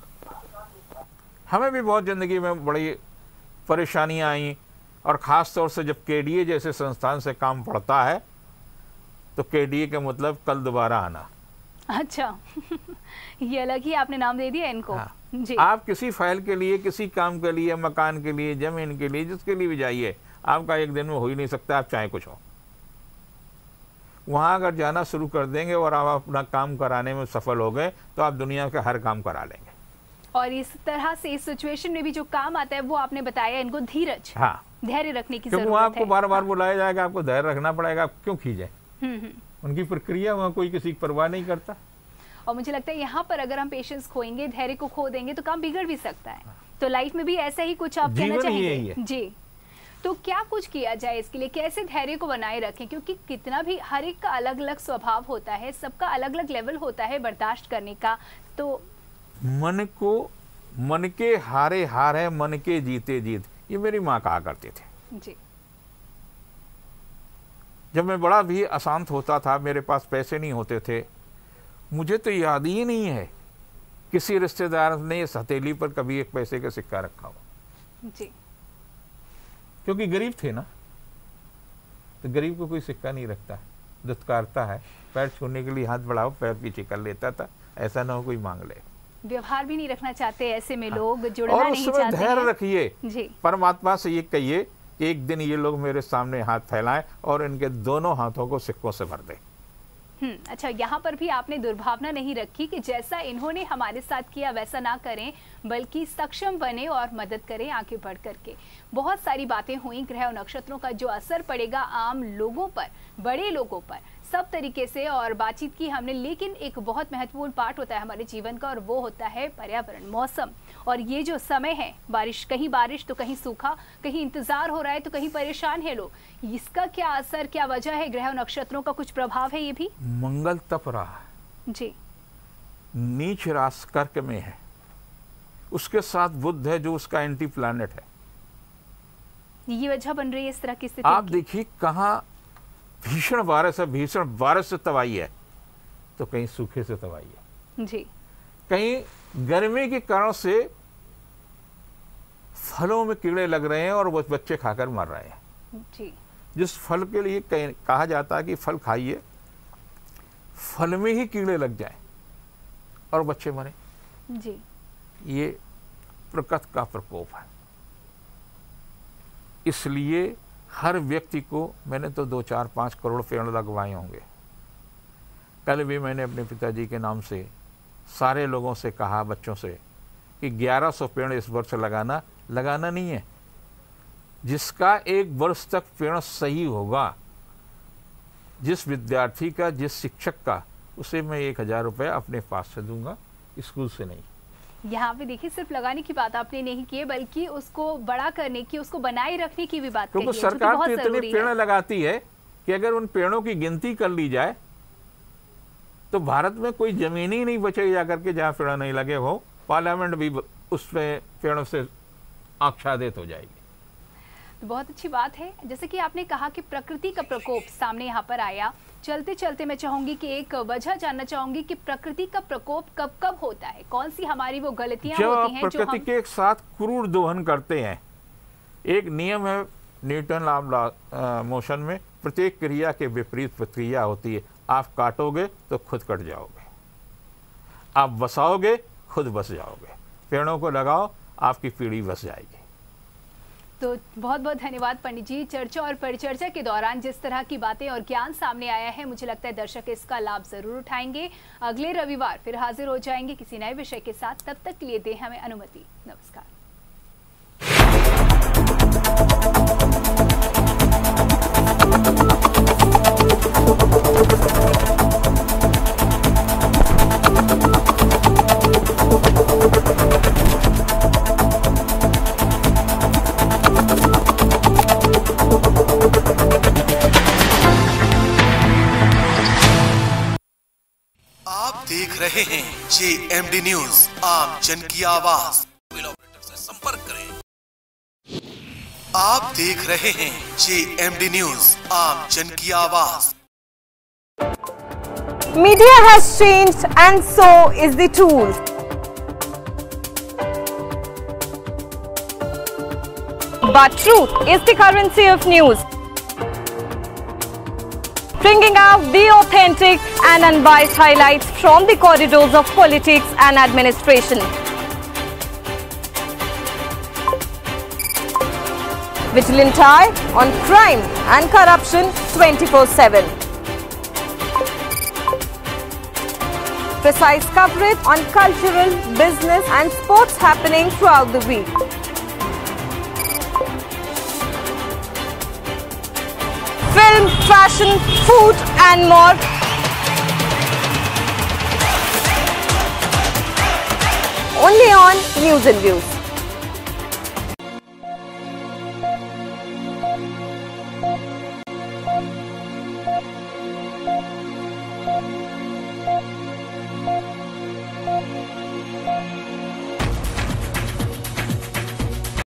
[SPEAKER 2] हमें भी बहुत जिंदगी में बड़ी परेशानियां आई, और ख़ास तौर से जब केडीए जैसे संस्थान से काम पड़ता है तो केडीए का मतलब कल दोबारा आना।
[SPEAKER 1] अच्छा ये अलग ही आपने नाम दे दिया इनको।
[SPEAKER 2] हाँ।
[SPEAKER 1] जी,
[SPEAKER 2] आप किसी फाइल के लिए, किसी काम के लिए, मकान के लिए, जमीन के लिए, जिसके लिए भी जाइए, आपका एक दिन में हो ही नहीं सकता, आप चाहे कुछ हो। वहाँ अगर जाना शुरू कर देंगे और आप अपना काम कराने में सफल हो गए तो आप दुनिया का हर काम करा लेंगे।
[SPEAKER 1] और इस तरह से इस सिचुएशन में भी जो काम आता है वो आपने बताया, इनको धीरज,
[SPEAKER 2] हाँ,
[SPEAKER 1] धैर्य रखने की
[SPEAKER 2] क्योंकि
[SPEAKER 1] जरूरत
[SPEAKER 2] वहाँ
[SPEAKER 1] है।
[SPEAKER 2] आपको बार बार बुलाया जाएगा, आपको धैर्य रखना पड़ेगा, आप क्यों खींचे? उनकी प्रक्रिया, वहाँ कोई किसी की परवाह नहीं करता।
[SPEAKER 1] और मुझे लगता है यहाँ पर अगर हम पेशेंस खोएंगे, धैर्य को खो देंगे तो काम बिगड़ भी सकता है। तो लाइफ में भी ऐसा ही कुछ आप कहना चाहेंगे? जी, तो क्या कुछ किया जाए इसके लिए, कैसे धैर्य को बनाए रखें? क्योंकि कितना भी, हर एक का अलग अलग स्वभाव होता है, सबका अलग अलग लेवल होता है बर्दाश्त करने का। तो
[SPEAKER 2] मन के हारे हार है, मन के जीते जीत, ये मेरी माँ कहा करते थे।
[SPEAKER 1] जी,
[SPEAKER 2] जब मैं बड़ा भी अशांत होता था, मेरे पास पैसे नहीं होते थे, मुझे तो याद ही नहीं है किसी रिश्तेदार ने इस हथेली पर कभी एक पैसे का सिक्का रखा हो
[SPEAKER 1] जी,
[SPEAKER 2] क्योंकि गरीब थे ना, तो गरीब को कोई सिक्का नहीं रखता, दुत्कारता है, पैर छूने के लिए हाथ बढ़ाओ पैर पीछे कर लेता था, ऐसा ना हो कोई मांग ले।
[SPEAKER 1] व्यवहार भी नहीं रखना चाहते ऐसे में लोग, जुड़ना
[SPEAKER 2] और
[SPEAKER 1] नहीं
[SPEAKER 2] उस समय
[SPEAKER 1] चाहते
[SPEAKER 2] धैर्य
[SPEAKER 1] हैं।
[SPEAKER 2] रखिए,
[SPEAKER 1] जी,
[SPEAKER 2] परमात्मा से ये कहिए कि एक दिन ये लोग मेरे सामने हाथ फैलाएं और इनके दोनों हाथों को सिक्कों से भर दें।
[SPEAKER 1] अच्छा, यहाँ पर भी आपने दुर्भावना नहीं रखी कि जैसा इन्होंने हमारे साथ किया वैसा ना करें, बल्कि सक्षम बने और मदद करें आगे बढ़ करके। बहुत सारी बातें हुई, ग्रह और नक्षत्रों का जो असर पड़ेगा आम लोगों पर, बड़े लोगों पर, सब तरीके से और बातचीत की हमने। लेकिन एक बहुत महत्वपूर्ण पार्ट होता है हमारे जीवन का, और वो होता है पर्यावरण, मौसम। और ये जो समय है, कहीं बारिश तो कहीं सूखा, कहीं इंतजार हो रहा है तो कहीं परेशान है लोग, इसका क्या असर, क्या वजह है? ग्रह और नक्षत्रों का कुछ प्रभाव है ये भी?
[SPEAKER 2] मंगल तप रहा है
[SPEAKER 1] जी,
[SPEAKER 2] नीच राशि कर्क में है, उसके साथ बुध है जो उसका एंटी प्लैनेट है।
[SPEAKER 1] ये वजह बन रही है इस तरह की स्थिति
[SPEAKER 2] आप
[SPEAKER 1] की।
[SPEAKER 2] देखिए कहाँ भीषण बारिश है, भीषण बारिश से तबाही है, तो कहीं सूखे से तबाही है,
[SPEAKER 1] जी,
[SPEAKER 2] कहीं गर्मी के कारण से फलों में कीड़े लग रहे हैं और वो बच्चे खाकर मर रहे हैं।
[SPEAKER 1] जी,
[SPEAKER 2] जिस फल के लिए कहा जाता है कि फल खाइए, फल में ही कीड़े लग जाएं और बच्चे मरे,
[SPEAKER 1] जी,
[SPEAKER 2] ये प्रकृति का प्रकोप है। इसलिए हर व्यक्ति को, मैंने तो 2, 4, 5 करोड़ पेड़ लगवाए होंगे। कल भी मैंने अपने पिताजी के नाम से सारे लोगों से कहा, बच्चों से, कि 1100 पेड़ इस वर्ष लगाना नहीं है। जिसका 1 वर्ष तक पेड़ सही होगा, जिस विद्यार्थी का, जिस शिक्षक का, उसे मैं 1000 रुपये अपने पास से दूंगा, स्कूल से नहीं।
[SPEAKER 1] यहाँ पे देखिए, सिर्फ लगाने की बात आपने नहीं की है, बल्कि उसको बड़ा करने की, उसको बनाए रखने की भी बात कही है,
[SPEAKER 2] क्योंकि
[SPEAKER 1] जो कि
[SPEAKER 2] सरकार
[SPEAKER 1] बहुत
[SPEAKER 2] तो इतने
[SPEAKER 1] जरूरी
[SPEAKER 2] पेड़
[SPEAKER 1] है।
[SPEAKER 2] लगाती है कि अगर उन पेड़ों की गिनती कर ली जाए तो भारत में कोई जमीन ही नहीं बचेगी जाकर के जहाँ पेड़ नहीं लगे हो। पार्लियामेंट भी उसमें पेड़ों से आच्छादित हो जाएगी।
[SPEAKER 1] तो बहुत अच्छी बात है। जैसे कि आपने कहा कि प्रकृति का प्रकोप सामने यहाँ पर आया, चलते चलते मैं चाहूंगी कि एक वजह जानना चाहूंगी कि प्रकृति का प्रकोप कब कब होता है, कौन सी हमारी वो गलतियां
[SPEAKER 2] जब
[SPEAKER 1] होती हैं जो
[SPEAKER 2] प्रकृति
[SPEAKER 1] हम...
[SPEAKER 2] के साथ क्रूर दोहन करते हैं। एक नियम है न्यूटन लॉ मोशन में, प्रत्येक क्रिया के विपरीत प्रतिक्रिया होती है। आप काटोगे तो खुद कट जाओगे, आप बसाओगे खुद बस जाओगे। पेड़ों को लगाओ, आपकी पीढ़ी बस जाएगी।
[SPEAKER 1] तो बहुत बहुत धन्यवाद पंडित जी। चर्चा और परिचर्चा के दौरान जिस तरह की बातें और ज्ञान सामने आया है, मुझे लगता है दर्शक इसका लाभ जरूर उठाएंगे। अगले रविवार फिर हाजिर हो जाएंगे किसी नए विषय के साथ। तब तक के लिए दें हमें अनुमति। नमस्कार।
[SPEAKER 8] आप देख रहे हैं JMD न्यूज, आम जन की आवाज।
[SPEAKER 6] ऑपरेटर से संपर्क करें।
[SPEAKER 8] आप देख रहे हैं JMD न्यूज, आम जन की आवाज।
[SPEAKER 9] Media has changed and so is the tool. But truth is the currency of news. Bringing out the authentic and unbiased highlights from the corridors of politics and administration. Vigilant eye on crime and corruption 24/7. Precise coverage on cultural, business and sports happening throughout the week. Film, fashion, food and more. Only on News and Views.